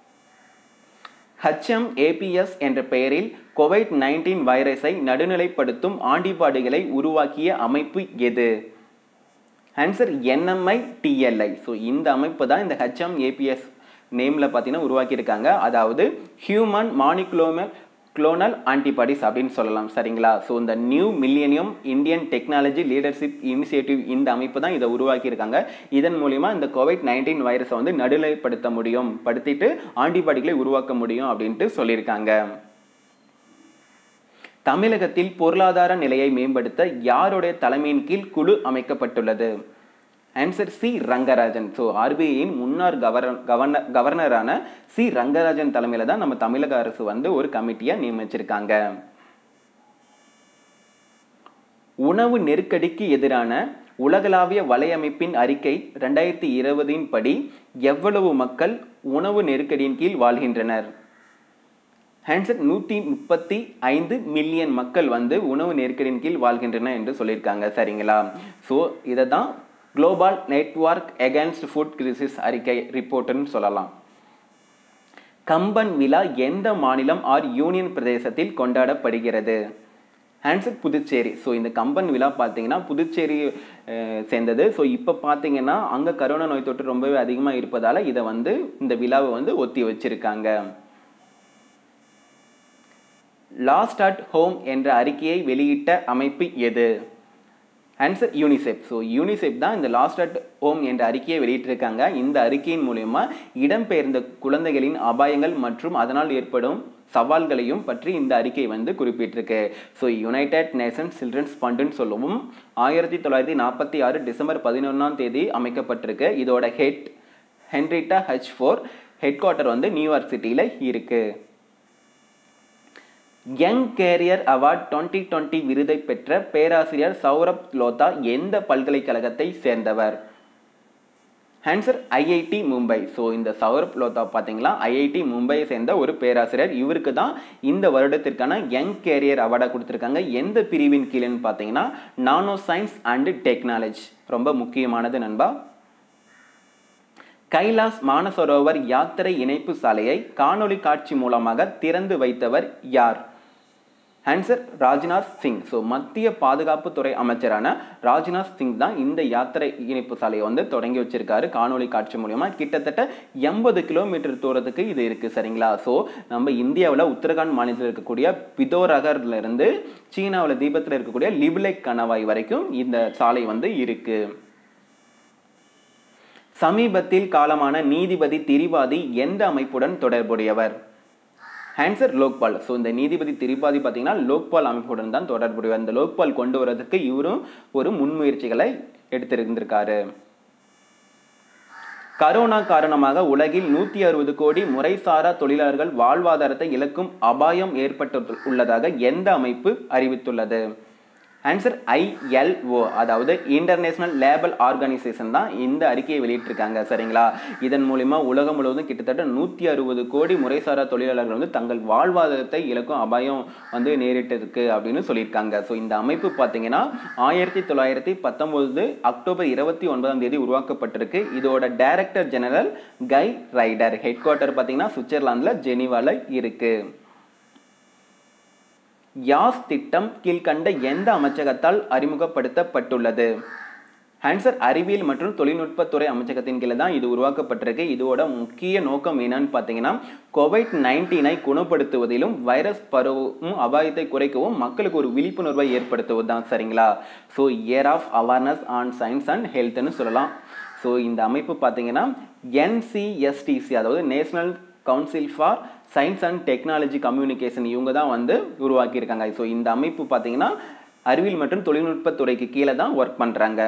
HMAPS என்ற பெயரில் COVID-19 வைரஸை நடுநிலைப்படுத்தும் ஆன்டிபாடிகளை உருவாக்கிய அமைப்பு எது? Answer NMI TLI. ஸோ இந்த அமைப்பு தான் இந்த HMAPS நேமில் பார்த்தீங்கன்னா உருவாக்கியிருக்காங்க. அதாவது ஹியூமன் மானிகுளோனல் ஆன்டிபாடிஸ் அப்படின்னு சொல்லலாம். சரிங்களா? ஸோ இந்த new millennium Indian technology leadership initiative இந்த அமைப்பு தான் இதை உருவாக்கியிருக்காங்க. இதன் மூலிமா இந்த COVID-19 வைரஸை வந்து நடுநிலைப்படுத்த முடியும், படுத்திட்டு ஆன்டிபாடிகளை உருவாக்க முடியும் அப்படின்ட்டு சொல்லியிருக்காங்க. தமிழகத்தில் பொருளாதார நிலையை மேம்படுத்த யாருடைய தலைமையின் கீழ் குழு அமைக்கப்பட்டுள்ளது? Answer C Rangarajan. ஸோ RBIயின் முன்னாள் கவர்னரான சி ரங்கராஜன் தலைமையில தான் நம்ம தமிழக அரசு வந்து ஒரு கமிட்டியை நியமிச்சிருக்காங்க. உணவு நெருக்கடிக்கு எதிரான உலகளாவிய வலையமைப்பின் அறிக்கை 2020 படி எவ்வளவு மக்கள் உணவு நெருக்கடியின் கீழ் வாழ்கின்றனர்? ஆன்சர் 135 மில்லியன் மக்கள் வந்து உணவு நெருக்கடியின் கீழ் வாழ்கின்றனர் என்று சொல்லியிருக்காங்க. சரிங்களா? ஸோ இதை தான் global network against food crisis அறிக்கை ரிப்போர்ட்னு சொல்லலாம். கம்பன் விழா எந்த மாநிலம் ஆர் யூனியன் பிரதேசத்தில் கொண்டாடப்படுகிறது? ஆன்சர் புதுச்சேரி. ஸோ இந்த கம்பன் விழா பார்த்தீங்கன்னா புதுச்சேரி சேர்ந்தது. ஸோ இப்போ பார்த்தீங்கன்னா அங்கே கரோனா நோய் தொற்று ரொம்பவே அதிகமாக இருப்பதால் இதை வந்து இந்த விழாவை வந்து ஒத்தி வச்சிருக்காங்க. லாஸ்ட் அட் ஹோம் என்ற அறிக்கையை வெளியிட்ட அமைப்பு எது? Answer UNICEF. ஸோ யூனிசெஃப் தான் இந்த லாஸ்ட் அட் ஹோம் என்ற அறிக்கையை வெளியிட்டிருக்காங்க. இந்த அறிக்கையின் மூலமா இடம்பெயர்ந்த குழந்தைகளின் அபாயங்கள் மற்றும் அதனால் ஏற்படும் சவால்களையும் பற்றி இந்த அறிக்கை வந்து குறிப்பிட்டிருக்கு. ஸோ யுனைடெட் நேஷன்ஸ் சில்ட்ரன்ஸ் ஃபண்டுன்னு சொல்லவும் 1946 டிசம்பர் 11 அமைக்கப்பட்டிருக்கு. இதோட ஹென்ரிட்டா H4 ஹெட் குவார்ட்டர் வந்து நியூயார்க் சிட்டியில் இருக்கு. யங் கேரியர் அவார்ட் 2020 விருதை பெற்ற பேராசிரியர் சௌரப் லோதா எந்த பல்கலைக்கழகத்தை சேர்ந்தவர்? Answer IIT Mumbai. ஸோ இந்த சௌரப் லோதா பார்த்தீங்களா IIT மும்பையை சேர்ந்த ஒரு பேராசிரியர். இவருக்கு தான் இந்த வருடத்திற்கான யங் கேரியர் அவார்டை கொடுத்துருக்காங்க. எந்த பிரிவின் கீழேன்னு பார்த்தீங்கன்னா நானோ சயின்ஸ் அண்ட் டெக்னாலஜி. ரொம்ப முக்கியமானது நண்பா. கைலாஸ் மானசரோவர் யாத்திரை இணைப்பு சாலையை காணொலி காட்சி மூலமாக திறந்து வைத்தவர் யார்? ஆன்சர் ராஜ்நாத் சிங். ஸோ மத்திய பாதுகாப்புத்துறை அமைச்சரான ராஜ்நாத் சிங் தான் இந்த யாத்திரை இணைப்பு சாலையை வந்து தொடங்கி வச்சிருக்காரு காணொலி காட்சி மூலமா. கிட்டத்தட்ட 80 கிலோமீட்டர் தூரத்துக்கு இது இருக்கு. சரிங்களா? ஸோ நம்ம இந்தியாவில் உத்தரகாண்ட் மாநிலத்தில் இருக்கக்கூடிய பிதோரகர்ல இருந்து சீனாவில் தீபத்தில் இருக்கக்கூடிய லிபுலேக் கணவாய் வரைக்கும் இந்த சாலை வந்து இருக்கு. சமீபத்தில் காலமான நீதிபதி திரிபாதி எந்த அமைப்புடன் தொடர்புடையவர்? ஆன்சர் லோக்பால். ஸோ இந்த நீதிபதி திரிபாதி பார்த்தீங்கன்னா லோக்பால் அமைப்புடன் தான் தொடர்புடையவர். இந்த லோக்பால் கொண்டு வரதுக்கு இவரும் ஒரு முன்முயற்சிகளை எடுத்திருந்திருக்காரு. கரோனா காரணமாக உலகில் 160 கோடி முறைசாரா தொழிலாளர்கள் வாழ்வாதாரத்தை இழக்கும் அபாயம் ஏற்பட்டுள்ளதாக எந்த அமைப்பு அறிவித்துள்ளது? ஆன்சர் ILO, அதாவது இன்டர்நேஷனல் லேபர் ஆர்கனைசேஷன் தான் இந்த அறிக்கையை வெளியிட்டிருக்காங்க. சரிங்களா? இதன் மூலிமா உலகம் முழுவதும் கிட்டத்தட்ட 160 கோடி முறைசாரா தொழிலாளர்கள் வந்து தங்கள் வாழ்வாதாரத்தை இழக்கும் அபாயம் வந்து நேரிட்டிருக்கு அப்படின்னு சொல்லியிருக்காங்க. ஸோ இந்த அமைப்பு பார்த்தீங்கன்னா 1919 அக்டோபர் 29 உருவாக்கப்பட்டிருக்கு. இதோட director general Guy Ryder. Headquarter பார்த்தீங்கன்னா சுவிட்சர்லாந்தில் ஜெனீவால இருக்கு. யாஸ் திட்டம் கீழ்கண்ட எந்த அமைச்சகத்தால் அறிமுகப்படுத்தப்பட்டுள்ளது? ஆன்சர் அறிவியல் மற்றும் தொழில்நுட்பத்துறை அமைச்சகத்தின் கீழே தான் இது உருவாக்கப்பட்டிருக்கு. இதோட முக்கிய நோக்கம் என்னன்னு பார்த்தீங்கன்னா COVID-19 குணப்படுத்துவதிலும் வைரஸ் பரவும் அபாயத்தை குறைக்கவும் மக்களுக்கு ஒரு விழிப்புணர்வை ஏற்படுத்துவது தான். சரிங்களா? So year of awareness on science and ஹெல்த்னு சொல்லலாம். ஸோ இந்த அமைப்பு பார்த்தீங்கன்னா NCSTC, அதாவது national council for science and technology communication, இவங்க தான் வந்து உருவாக்கியிருக்காங்க. ஸோ இந்த அமைப்பு பார்த்தீங்கன்னா அறிவியல் மற்றும் தொழில்நுட்பத்துறைக்கு கீழே தான் ஒர்க் பண்ணுறாங்க.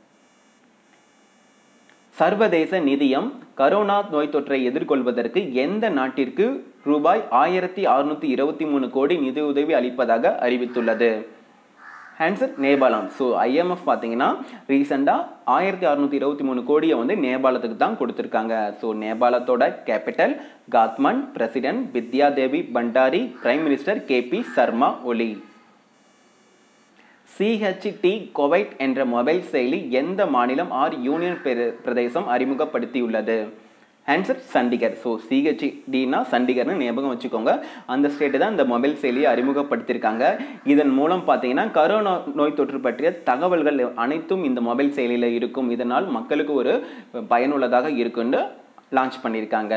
சர்வதேச நிதியம் கரோனா நோய் தொற்றை எதிர்கொள்வதற்கு எந்த நாட்டிற்கு ரூபாய் 1623 கோடி நிதியுதவி அளிப்பதாக அறிவித்துள்ளது? ஆன்சர் நேபாளம். ஸோ IMF பார்த்தீங்கன்னா ரீசெண்டாக 1623 கோடியை வந்து நேபாளத்துக்கு தான் கொடுத்துருக்காங்க. ஸோ நேபாளத்தோட capital Kathmandu, president Bidya Devi Bhandari, prime minister KP Sharma Oli. CHT Covid என்ற மொபைல் செயலி எந்த மாநிலம் ஆர் யூனியன் பிரதேசம் அறிமுகப்படுத்தியுள்ளது? ஆன்சர் சண்டிகர். ஸோ சிஹெச்டினா சண்டிகர்னு ஞாபகம் வச்சுக்கோங்க. அந்த ஸ்டேட்டு தான் இந்த மொபைல் செயலியை அறிமுகப்படுத்தியிருக்காங்க. இதன் மூலம் பார்த்தீங்கன்னா கரோனா நோய் தொற்று பற்றிய தகவல்கள் அனைத்தும் இந்த மொபைல் செயலியில் இருக்கும். இதனால் மக்களுக்கு ஒரு பயனுள்ளதாக இருக்குன்னு லான்ச் பண்ணியிருக்காங்க.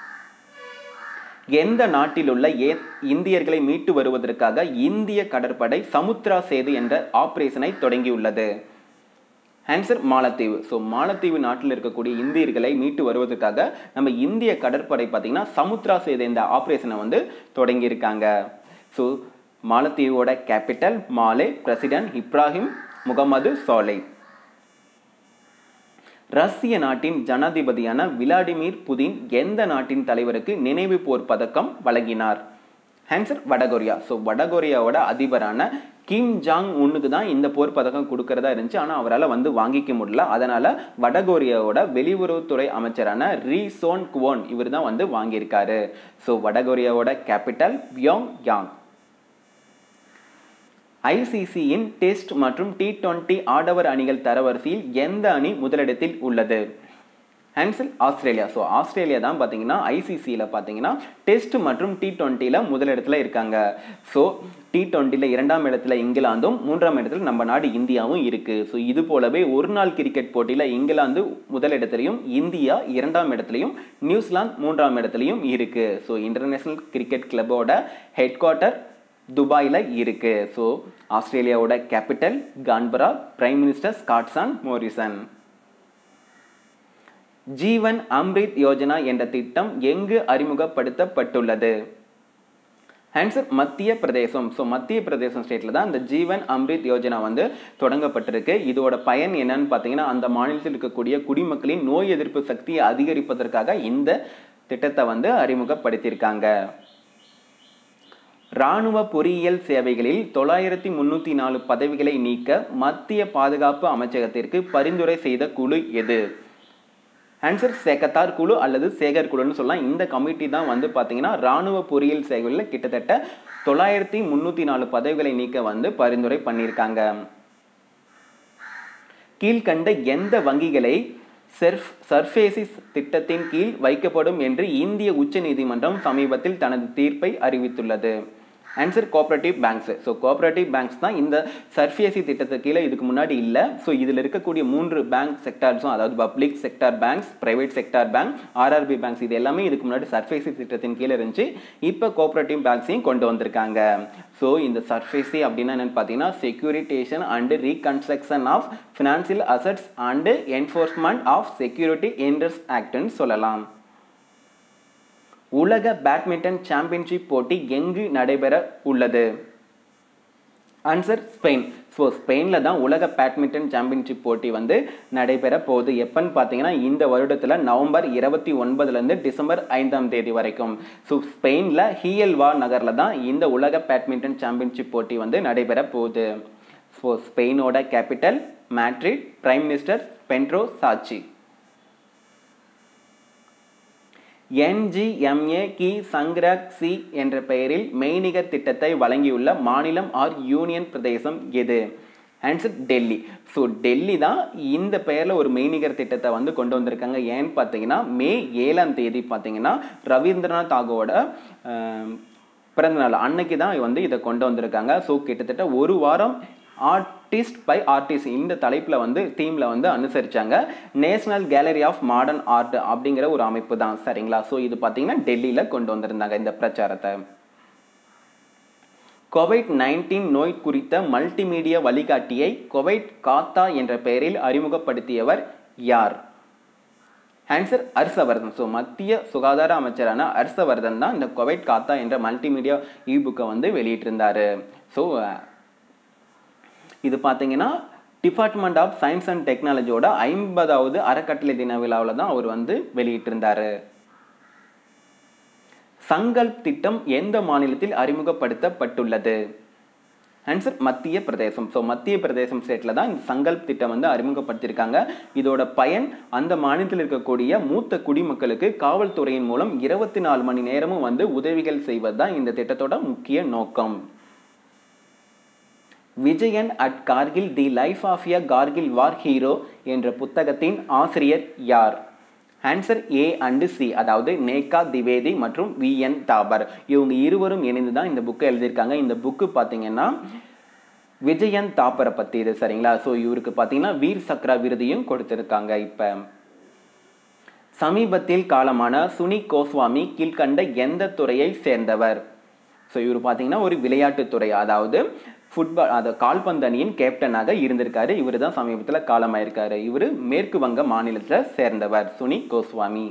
எந்த நாட்டில் உள்ள இந்தியர்களை மீட்டு வருவதற்காக இந்திய கடற்படை சமுத்ரா சேது என்ற ஆபரேஷனை தொடங்கியுள்ளது? ஆன்சர் மாலத்தீவு. ஸோ மாலத்தீவு நாட்டில் இருக்கக்கூடிய இந்தியர்களை மீட்டு வருவதற்காக நம்ம இந்திய கடற்படை பார்த்தீங்கன்னா சமுத்ரா சேது இந்த ஆபரேஷனை வந்து தொடங்கியிருக்காங்க. ஸோ மாலத்தீவோட கேபிட்டல் மாலே, பிரசிடென்ட் இப்ராஹிம் முகமது சோலை. ரஷ்ய நாட்டின் ஜனாதிபதியான விளாடிமிர் புதின் எந்த நாட்டின் தலைவருக்கு நினைவு போர் பதக்கம் வழங்கினார்? ஆன்சர் வடகொரியா. ஸோ வடகொரியாவோட அதிபரான கிம் ஜாங் உன்னுக்கு தான் இந்த போர் பதக்கம் கொடுக்கறதா இருந்துச்சு. ஆனால் அவரால் வந்து வாங்கிக்க முடியல. அதனால வடகொரியாவோட வெளியுறவுத்துறை அமைச்சரான ரீ சோன் குவோன் இவர் தான் வந்து வாங்கியிருக்காரு. ஸோ வடகொரியாவோட கேபிட்டல் பியோங் யாங். ஐசிசியின் டெஸ்ட் மற்றும் T20 ஆடவர் அணிகள் தரவரிசையில் எந்த அணி முதலிடத்தில் உள்ளது? Answer Australia. ஸோ ஆஸ்திரேலியா தான் பார்த்தீங்கன்னா ஐசிசியில் பார்த்தீங்கன்னா டெஸ்ட் மற்றும் T20ல முதலிடத்தில் இருக்காங்க. ஸோ T20ல 2ஆம் இடத்துல இங்கிலாந்தும் 3ஆம் இடத்துல நம்ம நாடு இந்தியாவும் இருக்கு. ஸோ இது போலவே ஒரு நாள் கிரிக்கெட் போட்டியில் இங்கிலாந்து முதலிடத்திலையும் இந்தியா 2ஆம் இடத்துலையும் நியூசிலாந்து 3ஆம் இடத்துலையும் இருக்கு. ஸோ இன்டர்நேஷனல் கிரிக்கெட் கிளப்போட ஹெட் குவார்ட்டர் துபாயில் இருக்கு. ஸோ ஆஸ்திரேலியாவோட capital Canberra, prime minister Scott Morrison. Jeevan Amrit Yojana என்ற திட்டம் எங்கு அறிமுகப்படுத்தப்பட்டுள்ளது? ஆன்சர் மத்திய பிரதேசம். ஸோ மத்திய பிரதேசம் ஸ்டேட்ல தான் இந்த ஜீவன் அம்ரித் யோஜனா வந்து தொடங்கப்பட்டிருக்கு. இதோட பயன் என்னன்னு பார்த்தீங்கன்னா அந்த மாநிலத்தில் இருக்கக்கூடிய குடிமக்களின் நோய் எதிர்ப்பு சக்தியை அதிகரிப்பதற்காக இந்த திட்டத்தை வந்து அறிமுகப்படுத்தியிருக்காங்க. இராணுவ பொறியியல் சேவைகளில் 9304 பதவிகளை நீக்க மத்திய பாதுகாப்பு அமைச்சகத்திற்கு பரிந்துரை செய்த குழு எது? ஆன்சர் சேகத்தார் குழு அல்லது சேகர் குழுன்னு சொல்லலாம். இந்த கமிட்டி தான் வந்து பார்த்தீங்கன்னா இராணுவ பொறியியல் சேவைகளில் கிட்டத்தட்ட 9304 பதவிகளை நீக்க வந்து பரிந்துரை பண்ணியிருக்காங்க. கீழ்கண்ட எந்த வங்கிகளை சர்ஃபேசிஸ் திட்டத்தின் கீழ் வைக்கப்படும் என்று இந்திய உச்ச நீதிமன்றம் சமீபத்தில் தனது தீர்ப்பை அறிவித்துள்ளது? Answer cooperative banks. So cooperative banks தான் இந்த சர்ஃபேசி திட்டத்துக்கு கீழே இதுக்கு முன்னாடி இல்லை. ஸோ இதில் இருக்கக்கூடிய 3 பேங்க் செக்டார்ஸும் அதாவது public sector banks, private sector bank, RRB banks இது எல்லாமே இதுக்கு முன்னாடி சர்ஃபேசி திட்டத்தின் கீழே இருந்துச்சு. இப்போ கோஆபரேட்டிவ் பேங்க்ஸையும் கொண்டு வந்திருக்காங்க. ஸோ இந்த சர்ஃபேசி அப்படின்னா என்னன்னு பார்த்தீங்கன்னா securitisation and reconstruction of financial assets and enforcement of security interest ஆக்ட்னு சொல்லலாம். உலக பேட்மிண்டன் சாம்பியன்ஷிப் போட்டி எங்கு நடைபெற உள்ளது? Answer Spain. ஸோ ஸ்பெயினில் தான் உலக பேட்மிண்டன் சாம்பியன்ஷிப் போட்டி வந்து நடைபெற போகுது. எப்பன்னு பார்த்தீங்கன்னா இந்த வருடத்தில் நவம்பர் 29 டிசம்பர் 5 வரைக்கும். ஸோ ஸ்பெயினில் ஹியல்வா நகரில் தான் இந்த உலக பேட்மிண்டன் சாம்பியன்ஷிப் போட்டி வந்து நடைபெற போகுது. ஸோ ஸ்பெயினோட capital Madrid, prime minister Pedro Sanchez. NGMA கி சங்கிரக் சி என்ற பெயரில் மெய்நிகர் திட்டத்தை வழங்கியுள்ள மாநிலம் ஆர் யூனியன் பிரதேசம் எது? ஆன்சர் டெல்லி. ஸோ டெல்லி தான் இந்த பெயரில் ஒரு மெய்நிகர் திட்டத்தை வந்து கொண்டு வந்திருக்காங்க. ஏன்னு பார்த்தீங்கன்னா மே 7 பார்த்தீங்கன்னா ரவீந்திரநாத் தாகூரோட பிறந்தநாள் அன்னைக்கு தான் வந்து இதை கொண்டு வந்திருக்காங்க. ஸோ கிட்டத்தட்ட ஒரு வாரம் ஆர்டிஸ்ட் பை ஆர்டிஸ்ட் இந்த தலைப்பில் வந்து தீமில் வந்து அனுசரித்தாங்க. National gallery of modern art அப்படிங்கிற ஒரு அமைப்பு தான். சரிங்களா? ஸோ இது பார்த்தீங்கன்னா டெல்லியில் கொண்டு வந்திருந்தாங்க இந்த பிரச்சாரத்தை. COVID-19 நோய் குறித்த மல்டிமீடியா வழிகாட்டியை குவைட் காத்தா என்ற பெயரில் அறிமுகப்படுத்தியவர் யார்? ஆன்சர் ஹர்ஷவர்தன். ஸோ மத்திய சுகாதார அமைச்சரான ஹர்ஷவர்தன் தான் இந்த குவைட் காத்தா என்ற மல்டிமீடியா இபுக்கை வந்து வெளியிட்டிருந்தார். ஸோ இது பார்த்தீங்கன்னா டிபார்ட்மெண்ட் ஆஃப் சயின்ஸ் அண்ட் டெக்னாலஜியோட 50வது அறக்கட்டளை தின விழாவில் தான் அவர் வந்து வெளியிட்டிருந்தார். சங்கல்ப் திட்டம் எந்த மாநிலத்தில் அறிமுகப்படுத்தப்பட்டுள்ளது? ஆன்சர் மத்திய பிரதேசம். ஸோ மத்திய பிரதேசம் ஸ்டேட்டில் தான் இந்த சங்கல்ப் திட்டம் வந்து அறிமுகப்படுத்தியிருக்காங்க. இதோட பயன் அந்த மாநிலத்தில் இருக்கக்கூடிய மூத்த குடிமக்களுக்கு காவல்துறையின் மூலம் 24 மணி நேரமும் வந்து உதவிகள் செய்வது தான் இந்த திட்டத்தோட முக்கிய நோக்கம். Vijayant at Kargil the life of a Kargil war hero என்ற புத்தகத்தின் ஆசிரியர் யார்? ஆன்சர் ஏ அண்ட் சி, அதாவது நேகா திவேதி மற்றும் VN தாபர். இவங்க இருவரும் இணைந்து தான் இந்த புக்கை எழுதியிருக்காங்க. இந்த புக்கு பார்த்தீங்கன்னா விஜயன் தாப்பரை பற்றி இது, சரிங்களா? ஸோ இவருக்கு பார்த்தீங்கன்னா வீர் சக்ரா விருதையும் கொடுத்துருக்காங்க. இப்போ சமீபத்தில் காலமான சுனி கோஸ்வாமி கீழ்கண்ட எந்த துறையை சேர்ந்தவர்? ஸோ இவர் பார்த்தீங்கன்னா ஒரு விளையாட்டுத்துறை, அதாவது ஃபுட்பால், அது கால்பந்து அணியின் கேப்டனாக இருந்திருக்காரு. இவர் தான் சமீபத்தில் காலமாயிருக்காரு. இவர் மேற்கு வங்க மாநிலத்தை சேர்ந்தவர் சுனி கோஸ்வாமி.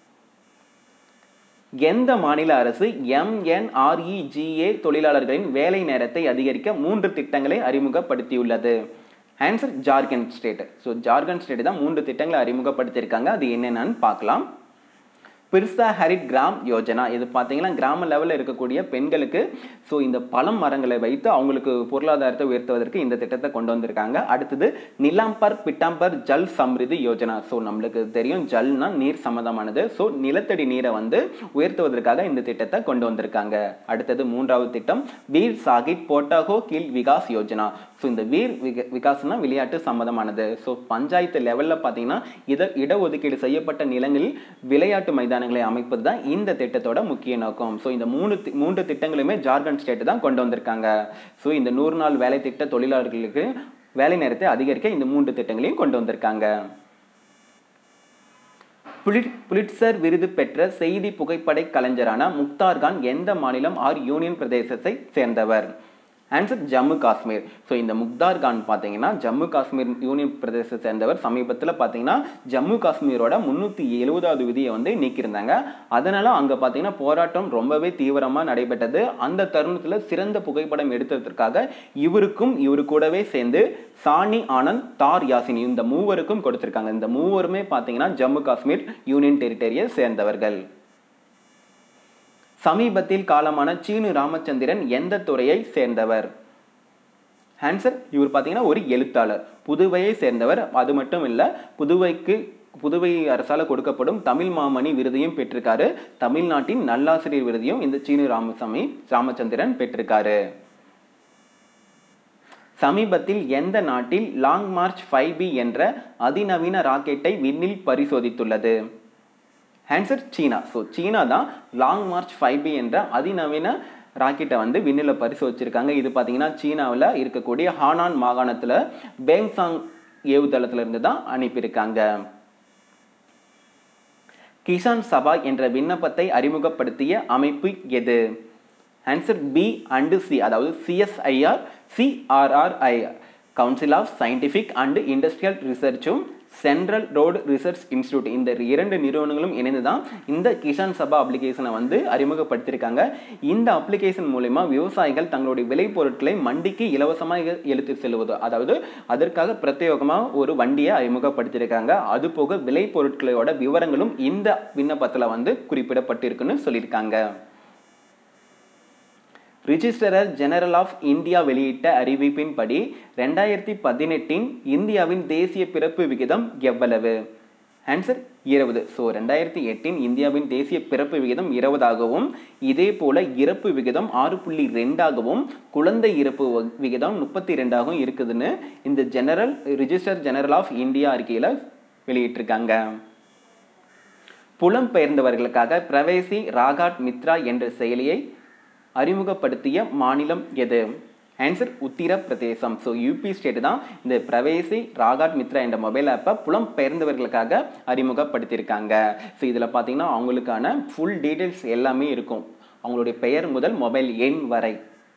எந்த மாநில அரசு MNREGA தொழிலாளர்களின் வேலை நேரத்தை அதிகரிக்க 3 திட்டங்களை அறிமுகப்படுத்தியுள்ளது? Answer Jharkhand state. So Jharkhand state தான் 3 திட்டங்களை அறிமுகப்படுத்தியிருக்காங்க. அது என்னென்னு பார்க்கலாம். பிர்சா ஹரித் கிராம் யோஜனா, இது பார்த்தீங்கன்னா கிராம லெவலில் இருக்கக்கூடிய பெண்களுக்கு ஸோ இந்த பழம் மரங்களை வைத்து அவங்களுக்கு பொருளாதாரத்தை உயர்த்துவதற்கு இந்த திட்டத்தை கொண்டு வந்திருக்காங்க. அடுத்தது நிலாம்பர் பிட்டாம்பர் ஜல் சம்ரிதி யோஜனா. ஸோ நம்மளுக்கு தெரியும் ஜல்னா நீர் சம்மந்தமானது. ஸோ நிலத்தடி நீரை வந்து உயர்த்துவதற்காக இந்த திட்டத்தை கொண்டு வந்திருக்காங்க. அடுத்தது 3வது திட்டம் வீர் சாகித் போட்டாகோ கீழ் விகாஸ் யோஜனா. ஸோ இந்த வீர் விகாஸ்னா விளையாட்டு சம்மந்தமானது. ஸோ பஞ்சாயத்து லெவலில் பார்த்தீங்கன்னா இடஒதுக்கீடு செய்யப்பட்ட நிலங்களில் விளையாட்டு மைதானங்களை அமைப்பது தான் இந்த திட்டத்தோட முக்கிய நோக்கம். ஸோ இந்த மூன்று திட்டங்களுமே ஜார்க்கண்ட் ஸ்டேட் தான் கொண்டு வந்திருக்காங்க. ஸோ இந்த 100 நாள் வேலை திட்ட தொழிலாளர்களுக்கு வேலை நேரத்தை அதிகரிக்க இந்த 3 திட்டங்களையும் கொண்டு வந்திருக்காங்க. புலிட்சர் விருது பெற்ற செய்தி புகைப்பட கலைஞரான முக்தார் கான் எந்த மாநிலம் ஆர் யூனியன் பிரதேசத்தை சேர்ந்தவர்? ஆன்சர் ஜம்மு காஷ்மீர். ஸோ இந்த முக்தார் கான் பார்த்தீங்கன்னா ஜம்மு காஷ்மீர் யூனியன் பிரதேசத்தை சேர்ந்தவர். சமீபத்தில் பார்த்தீங்கன்னா ஜம்மு காஷ்மீரோட 370வது விதியை வந்து நீக்கியிருந்தாங்க. அதனால அங்கே பார்த்தீங்கன்னா போராட்டம் ரொம்பவே தீவிரமாக நடைபெற்றது. அந்த தருணத்தில் சிறந்த புகைப்படம் எடுத்ததற்காக இவருக்கும் இவரு கூடவே சேர்ந்து சானி ஆனந்த், தார் யாசின் இந்த மூவருக்கும் கொடுத்திருக்காங்க. இந்த மூவருமே பார்த்தீங்கன்னா ஜம்மு காஷ்மீர் யூனியன் டெரிட்டரியை சேர்ந்தவர்கள். சமீபத்தில் காலமான சீனு ராமச்சந்திரன் எந்த துறையை சேர்ந்தவர்? ஆன்சர் இவர் பார்த்தீங்கன்னா ஒரு எழுத்தாளர், புதுவையை சேர்ந்தவர். அது மட்டும் இல்லை, புதுவை அரசால் கொடுக்கப்படும் தமிழ் மாமணி விருதையும் பெற்றிருக்காரு. தமிழ்நாட்டின் நல்லாசிரியர் விருதையும் இந்த சீனு ராமச்சந்திரன் பெற்றிருக்காரு. சமீபத்தில் எந்த நாட்டில் லாங் மார்ச் 5B என்ற அதிநவீன ராக்கெட்டை விண்ணில் பரிசோதித்துள்ளது? ஆன்சர் சீனா. ஸோ சீனா தான் லாங் மார்ச் 5B என்ற அதிநவீன ராக்கெட்டை வந்து விண்ணில் பரிசோதிச்சிருக்காங்க. இது பார்த்தீங்கன்னா சீனாவில் இருக்கக்கூடிய ஹானான் மாகாணத்தில் பேங்சாங் ஏவுதளத்திலிருந்து தான் அனுப்பியிருக்காங்க. கிசான் சபா என்ற விண்ணப்பத்தை அறிமுகப்படுத்திய அமைப்பு எது? ஆன்சர் B and C, அதாவது CSIR, CRRI, council of scientific and industrial ரிசர்ச்சும் சென்ட்ரல் ரோடு ரிசர்ச் இன்ஸ்டியூட், இந்த 2 நிறுவனங்களும் இணைந்து தான் இந்த கிசான் சபா அப்ளிகேஷனை வந்து அறிமுகப்படுத்தியிருக்காங்க. இந்த அப்ளிகேஷன் மூலமா விவசாயிகள் தங்களுடைய விளைபொருட்களை மண்டிக்கு இலவசமாக இழுத்து செல்வது, அதாவது அதற்காக பிரத்யேகமாக ஒரு வண்டியை அறிமுகப்படுத்தியிருக்காங்க. அது போக விளைபொருட்களோட விவரங்களும் இந்த விண்ணப்பத்தில் வந்து குறிப்பிடப்பட்டிருக்குன்னு சொல்லியிருக்காங்க. ரிஜிஸ்ட்ரார் ஜெனரல் ஆஃப் இந்தியா வெளியிட்ட அறிவிப்பின்படி 2018 இந்தியாவின் தேசிய பிறப்பு விகிதம் எவ்வளவு? ஆன்சர் 20. ஸோ 2008 இந்தியாவின் தேசிய பிறப்பு விகிதம் 20ஆகவும், இதே போல இறப்பு விகிதம் 6.2ஆகவும், குழந்தை இறப்பு விகிதம் 32ஆகவும் இருக்குதுன்னு இந்த ரிஜிஸ்டர் ஜெனரல் ஆஃப் இந்தியா அறிக்கையில் வெளியிட்டிருக்காங்க. புலம்பெயர்ந்தவர்களுக்காக பிரவேசி ராகாட் மித்ரா என்ற செயலியை அறிமுகப்படுத்திய மாநிலம் எது? ஆன்சர் உத்தரப்பிரதேசம். ஸோ யூபி ஸ்டேட் தான் இந்த பிரவேசி ராகாட் மித்ரா என்ற மொபைல் ஆப்பை புலம்பெயர்ந்தவர்களுக்காக அறிமுகப்படுத்தியிருக்காங்க. ஸோ இதில் பார்த்தீங்கன்னா அவங்களுக்கான ஃபுல் டீட்டெயில்ஸ் எல்லாமே இருக்கும், அவங்களுடைய பெயர் முதல் மொபைல் எண் வரை.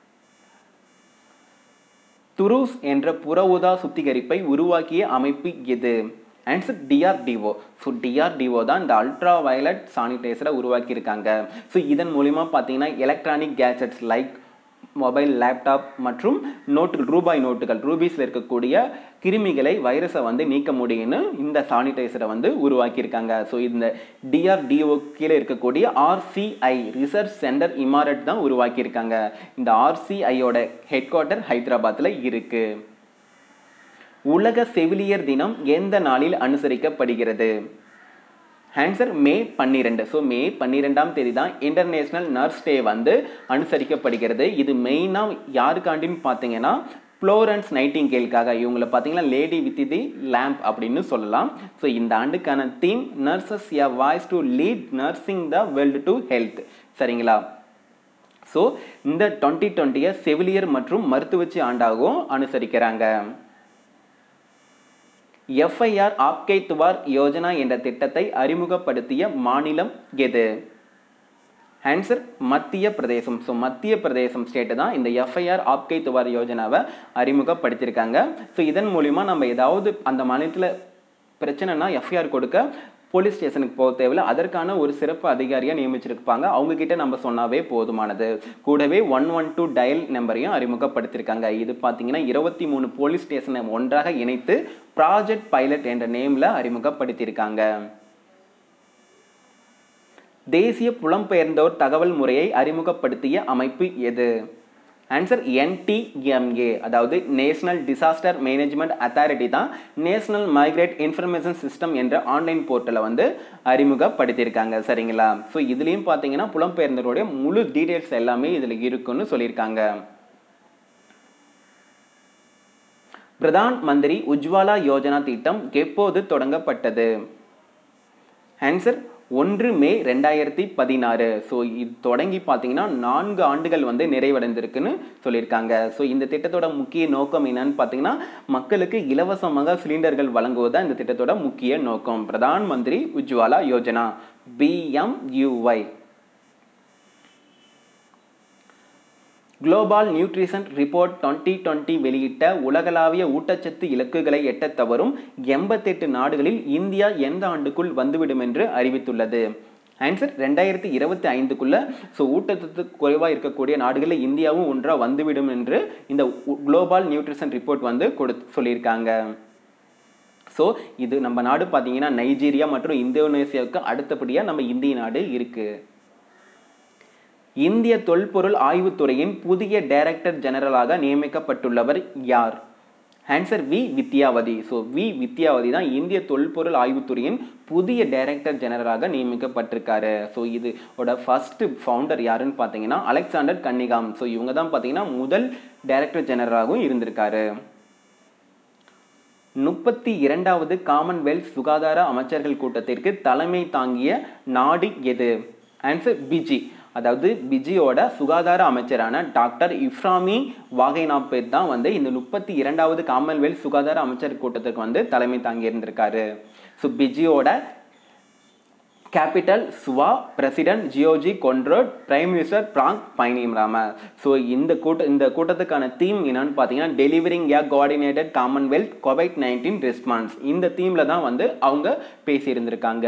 துருஸ் என்ற புற ஊதா சுத்திகரிப்பை உருவாக்கிய அமைப்பு எது? Answer DRDO. ஸோ DRDO தான் இந்த அல்ட்ரா வயலட் சானிடைசரை உருவாக்கியிருக்காங்க. ஸோ இதன் மூலிமா பார்த்தீங்கன்னா electronic gadgets like mobile, laptop மற்றும் நோட்டுகள், ரூபாய் நோட்டுகள், ரூபீஸில் இருக்கக்கூடிய கிருமிகளை, வைரஸை வந்து நீக்க முடியும்னு இந்த சானிடைசரை வந்து உருவாக்கியிருக்காங்க. ஸோ இந்த DRDO கீழே இருக்கக்கூடிய RCI ரிசர்ச் சென்டர் இமாரட் தான் உருவாக்கியிருக்காங்க. இந்த RCIயோட ஹெட் குவார்ட்டர் ஹைதராபாத்தில் இருக்கு. உலக செவிலியர் தினம் எந்த நாளில் அனுசரிக்கப்படுகிறது? ஆன்சர் மே 12. ஸோ மே 12ஆம் தேதி தான் இன்டர்நேஷ்னல் நர்ஸ் டே வந்து அனுசரிக்கப்படுகிறது. இது மெயினாக யாருக்காண்டின்னு பார்த்தீங்கன்னா ஃப்ளோரன்ஸ் நைட்டிங்கேலுக்காக, இவங்களை பார்த்தீங்கன்னா லேடி வித் தி லேம்ப் அப்படின்னு சொல்லலாம். ஸோ இந்த ஆண்டுக்கான theme nurses a voice to lead nursing the world to health. சரிங்களா? ஸோ இந்த 2020 செவிலியர் மற்றும் மருத்துவச்சி ஆண்டாகவும் அனுசரிக்கிறாங்க. எஃப்ஐஆர் ஆப்கே துவார் யோஜனா என்ற திட்டத்தை அறிமுகப்படுத்திய மாநிலம் எது? ஆன்சர் மத்திய பிரதேசம். ஸோ மத்திய பிரதேசம் ஸ்டேட்டு தான் இந்த எஃப்ஐஆர் ஆப்கே துவார் யோஜனாவை அறிமுகப்படுத்தியிருக்காங்க. ஸோ இதன் மூலிமா நம்ம ஏதாவது அந்த மாநிலத்தில் பிரச்சனைனா எஃப்ஐஆர் கொடுக்க போலீஸ் ஸ்டேஷனுக்கு போக தேவையில்லை, அதற்கான ஒரு சிறப்பு அதிகாரியாக நியமிச்சிருப்பாங்க. அவங்கக்கிட்ட நம்ம சொன்னாவே போதுமானது. கூடவே 112 டயல் நம்பரையும் அறிமுகப்படுத்தியிருக்காங்க. இது பார்த்தீங்கன்னா 23 போலீஸ் ஸ்டேஷனை ஒன்றாக இணைத்து ப்ராஜெக்ட் பைலட் என்ற நேமில் அறிமுகப்படுத்தியிருக்காங்க. தேசிய புலம்பெயர்ந்தோர் தகவல் முறையை அறிமுகப்படுத்திய அமைப்பு எது? ஆன்சர் NTMA, அதாவது நேஷனல் டிசாஸ்டர் மேனேஜ்மெண்ட் அத்தாரிட்டி தான் நேஷனல் மைக்ரேட் இன்ஃபர்மேஷன் சிஸ்டம் என்ற ஆன்லைன் போர்ட்டலை வந்து அறிமுகப்படுத்தியிருக்காங்க. சரிங்களா? ஸோ இதுலேயும் பார்த்தீங்கன்னா புலம்பெயர்ந்தோருடைய முழு டீடைல்ஸ் எல்லாமே இதில் இருக்குன்னு சொல்லியிருக்காங்க. பிரதான் மந்திரி உஜ்வாலா யோஜனா திட்டம் எப்போது தொடங்கப்பட்டது? ஆன்சர் 1 மே 2016. ஸோ இது தொடங்கி பார்த்தீங்கன்னா 4 ஆண்டுகள் வந்து நிறைவடைந்திருக்குன்னு சொல்லியிருக்காங்க. ஸோ இந்த திட்டத்தோட முக்கிய நோக்கம் என்னன்னு பார்த்தீங்கன்னா மக்களுக்கு இலவசமாக சிலிண்டர்கள் வழங்குவது தான் இந்த திட்டத்தோட முக்கிய நோக்கம். Pradhan Mantri Ujjwala Yojana BMUY. Global nutrition report 2020 வெளியிட்ட உலகளாவிய ஊட்டச்சத்து இலக்குகளை எட்ட தவறும் 88 நாடுகளில் இந்தியா எந்த ஆண்டுக்குள் வந்துவிடும் என்று அறிவித்துள்ளது? ஆன்சர் 2025க்குள்ள. ஸோ ஊட்டச்சத்து குறைவாக இருக்கக்கூடிய நாடுகளில் இந்தியாவும் ஒன்றாக வந்துவிடும் என்று இந்த குளோபல் நியூட்ரிஷன் ரிப்போர்ட் வந்து சொல்லியிருக்காங்க. ஸோ இது நம்ம நாடு பார்த்தீங்கன்னா நைஜீரியா மற்றும் இந்தோனேசியாவுக்கு அடுத்தபடியாக நம்ம இந்திய நாடு இருக்குது. இந்திய தொல்பொருள் ஆய்வுத்துறையின் புதிய டைரக்டர் ஜெனரலாக நியமிக்கப்பட்டுள்ளவர் யார்? Answer V Vidyavathi. So V Vidyavathi தான் இந்திய தொல்பொருள் ஆய்வுத்துறையின் புதிய டைரக்டர் ஜெனரலாக நியமிக்கப்பட்டிருக்காரு. ஸோ இதோட ஃபர்ஸ்ட் ஃபவுண்டர் யாருன்னு பார்த்தீங்கன்னா அலெக்சாண்டர் கன்னிகாம். ஸோ இவங்க தான் பார்த்தீங்கன்னா முதல் டைரக்டர் ஜெனரலாகவும் இருந்திருக்காரு. 32வது காமன்வெல்த் சுகாதார அமைச்சர்கள் கூட்டத்திற்கு தலைமை தாங்கிய நாடு எது? Answer Fiji. அதாவது பிஜியோட சுகாதார அமைச்சரான டாக்டர் இஃப்ராமி வாகைனாபேத் தான் வந்து இந்த 32வது காமன்வெல்த் சுகாதார அமைச்சர் கூட்டத்திற்கு வந்து தலைமை தாங்கி இருந்திருக்காரு. ஸோ பிஜியோட capital Suva, president Jioji Konrote, prime minister Frank Bainimarama. So இந்த கூட்டத்துக்கான தீம் என்னன்னு பார்த்தீங்கன்னா delivering a coordinated Commonwealth COVID-19 response. இந்த தீமில் தான் வந்து அவங்க பேசியிருந்திருக்காங்க.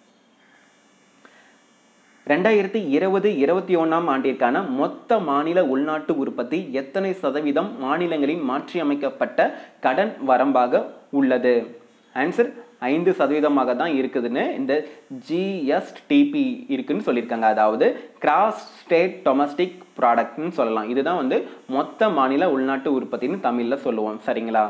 2020-21 ஆண்டிற்கான மொத்த மாநில உள்நாட்டு உற்பத்தி எத்தனை சதவீதம் மாநிலங்களின் மாற்றியமைக்கப்பட்ட கடன் வரம்பாக உள்ளது? ஆன்சர் 5% தான் இருக்குதுன்னு இந்த GSTP இருக்குன்னு சொல்லியிருக்காங்க. அதாவது கிராஸ் ஸ்டேட் டொமஸ்டிக் ப்ராடக்ட்னு சொல்லலாம். இதுதான் வந்து மொத்த மாநில உள்நாட்டு உற்பத்தின்னு தமிழில் சொல்லுவோம். சரிங்களா?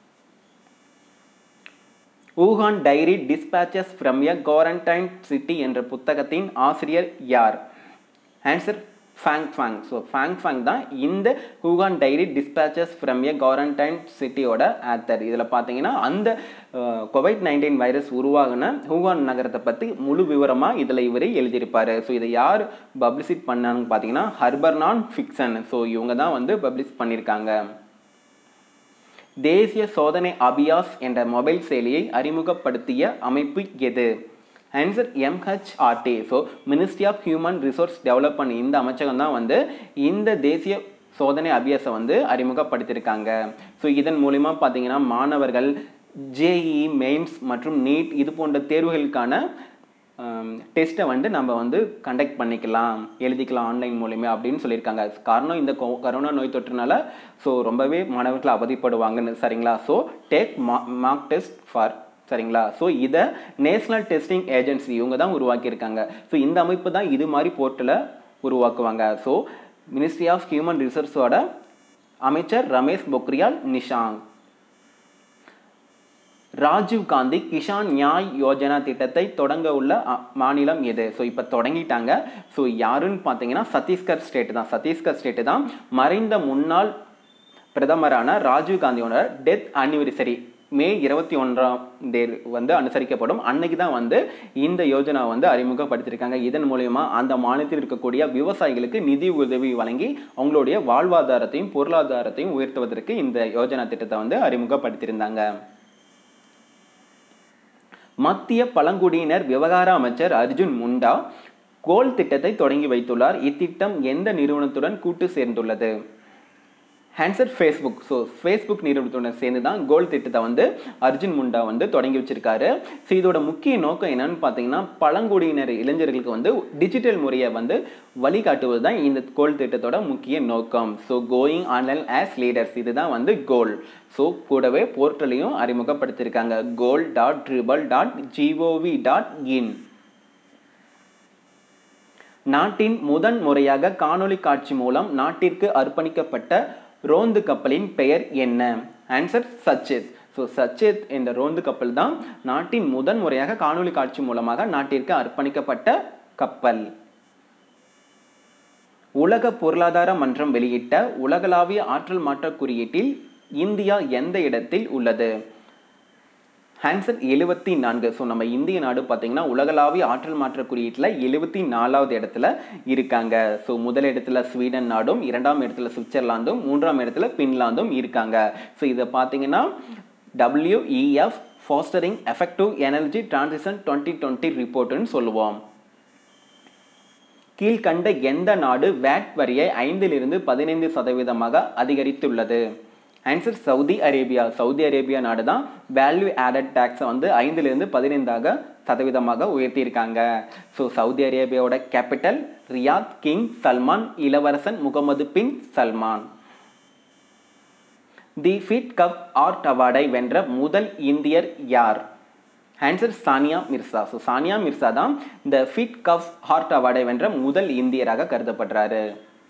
Wuhan diary dispatches from a quarantine city என்ற புத்தகத்தின் ஆசிரியர் யார்? Answer Fang Fang. So Fang Fang தான் இந்த Wuhan diary dispatches from a quarantine சிட்டியோட ஆத்தர். இதில் பார்த்தீங்கன்னா அந்த COVID-19 வைரஸ் உருவாகின ஊஹான் நகரத்தை பற்றி முழு விவரமாக இதில் இவர் எழுதியிருப்பார். ஸோ இதை யார் பப்ளிசிட் பண்ணான்னு பார்த்தீங்கன்னா ஹர்பர்னான் ஃபிக்சன். ஸோ இவங்க தான் வந்து பப்ளிஷ் பண்ணியிருக்காங்க. தேசிய சோதனை அபியாஸ் என்ற மொபைல் செயலியை அறிமுகப்படுத்திய அமைப்பு எது? Answer MHRT. So ministry of human resource development இந்த அமைச்சகம் தான் வந்து இந்த தேசிய சோதனை அபியாஸை வந்து அறிமுகப்படுத்தியிருக்காங்க. ஸோ இதன் மூலிமா பார்த்தீங்கன்னா மாணவர்கள் JEE மெயின்ஸ் மற்றும் நீட் இது போன்ற தேர்வுகளுக்கான டெஸ்ட்டை வந்து நம்ம வந்து கண்டக்ட் பண்ணிக்கலாம், எழுதிக்கலாம் ஆன்லைன் மூலியமே அப்படின்னு சொல்லியிருக்காங்க. காரணம் இந்த கொரோனா நோய் தொற்றுனால ஸோ ரொம்பவே மாணவர்கள் அவதிப்படுவாங்கன்னு. சரிங்களா? So take mark test for. சரிங்களா? ஸோ இதை நேஷனல் டெஸ்டிங் ஏஜென்சி இவங்க தான் உருவாக்கியிருக்காங்க. ஸோ இந்த அமைப்பு தான் இது மாதிரி போர்ட்டலை உருவாக்குவாங்க. ஸோ மினிஸ்ட்ரி ஆஃப் ஹியூமன் ரிசோர்ஸோட அமைச்சர் ரமேஷ் பொக்ரியால் நிஷாங்க். ராஜீவ் காந்தி கிஷான் நியாய் யோஜனா திட்டத்தை தொடங்க உள்ள மாநிலம் எது? ஸோ இப்போ தொடங்கிட்டாங்க. ஸோ யாருன்னு பார்த்தீங்கன்னா சத்தீஸ்கர் ஸ்டேட்டு தான். சத்தீஸ்கர் ஸ்டேட்டு தான் மறைந்த முன்னாள் பிரதமரான ராஜீவ் காந்தியோட டெத் ஆனிவர்சரி மே 21 வந்து அனுசரிக்கப்படும். அன்னைக்கு தான் வந்து இந்த யோஜனா வந்து அறிமுகப்படுத்தியிருக்காங்க. இதன் மூலயமா அந்த மாநிலத்தில் இருக்கக்கூடிய விவசாயிகளுக்கு நிதி உதவி வழங்கி அவங்களுடைய வாழ்வாதாரத்தையும் பொருளாதாரத்தையும் உயர்த்துவதற்கு இந்த யோஜனா திட்டத்தை வந்து அறிமுகப்படுத்தியிருந்தாங்க. மத்திய பழங்குடியினர் விவகார அமைச்சர் அர்ஜுன் முண்டா கோல் திட்டத்தை தொடங்கி வைத்துள்ளார். இத்திட்டம் எந்த நிறுவனத்துடன் கூட்டு சேர்ந்துள்ளது? Answer Facebook. ஸோ ஃபேஸ்புக் நிறுவனத்துடன் சேர்ந்து தான் கோல் திட்டத்தை வந்து அர்ஜுன் முண்டா வந்து தொடங்கி வச்சிருக்காரு. ஸோ இதோட முக்கிய நோக்கம் என்னன்னு பார்த்தீங்கன்னா பழங்குடியினர் இளைஞர்களுக்கு வந்து டிஜிட்டல் முறையை வந்து வழிகாட்டுவது தான் இந்த கோல் திட்டத்தோட முக்கிய நோக்கம். So going online as leaders இதுதான் வந்து கோல். ஸோ கூடவே போர்ட்டலையும் அறிமுகப்படுத்தியிருக்காங்க goal.tribal.gov.in. நாட்டின் முதன் முறையாக காணொலி காட்சி மூலம் நாட்டிற்கு அர்ப்பணிக்கப்பட்ட ரோந்து கப்பலின் பெயர் என்ன? ஆன்சர் சச்சேத். ஸோ சச்சேத் என்ற ரோந்து கப்பல் தான் நாட்டின் முதன் முறையாக காணொலி காட்சி மூலமாக நாட்டிற்கு அர்ப்பணிக்கப்பட்ட கப்பல். உலக பொருளாதார மன்றம் வெளியிட்ட உலகளாவிய ஆற்றல் மாற்ற குறியீட்டில் இந்தியா எந்த இடத்தில் உள்ளது? ஆன்சர் 74. ஸோ நம்ம இந்திய நாடு பார்த்தீங்கன்னா உலகளாவிய ஆற்றல் மாற்ற குறியீட்டில் 74வது இடத்துல இருக்காங்க. ஸோ முதல் இடத்துல ஸ்வீடன் நாடும், 2ஆம் இடத்துல சுவிட்சர்லாந்தும், 3ஆம் இடத்துல பின்லாந்தும் இருக்காங்க. ஸோ இதை பார்த்தீங்கன்னா WEF fostering effective energy transition 2020 ரிப்போர்ட்னு சொல்லுவோம். கீழ்கண்ட எந்த நாடு வேட் வரியை 5லிருந்து 15% அதிகரித்துள்ளது? Answer Saudi Arabia. Saudi Arabia நாடு தான் வேல்யூ ஆடட் டேக்ஸை வந்து 5லிருந்து 15% உயர்த்தியிருக்காங்க. ஸோ சவுதி அரேபியாவோட கேபிட்டல் ரியாத். கிங் சல்மான் இளவரசன் Mohammed bin Salman. The Fed Cup Heart அவார்டை வென்ற முதல் இந்தியர் யார்? ஆன்சர் சானியா மிர்சா. ஸோ சானியா மிர்சா தான் இந்த ஃபிட் கப் ஆர்ட் அவார்டை வென்ற முதல் இந்தியராக கருதப்படுறாரு.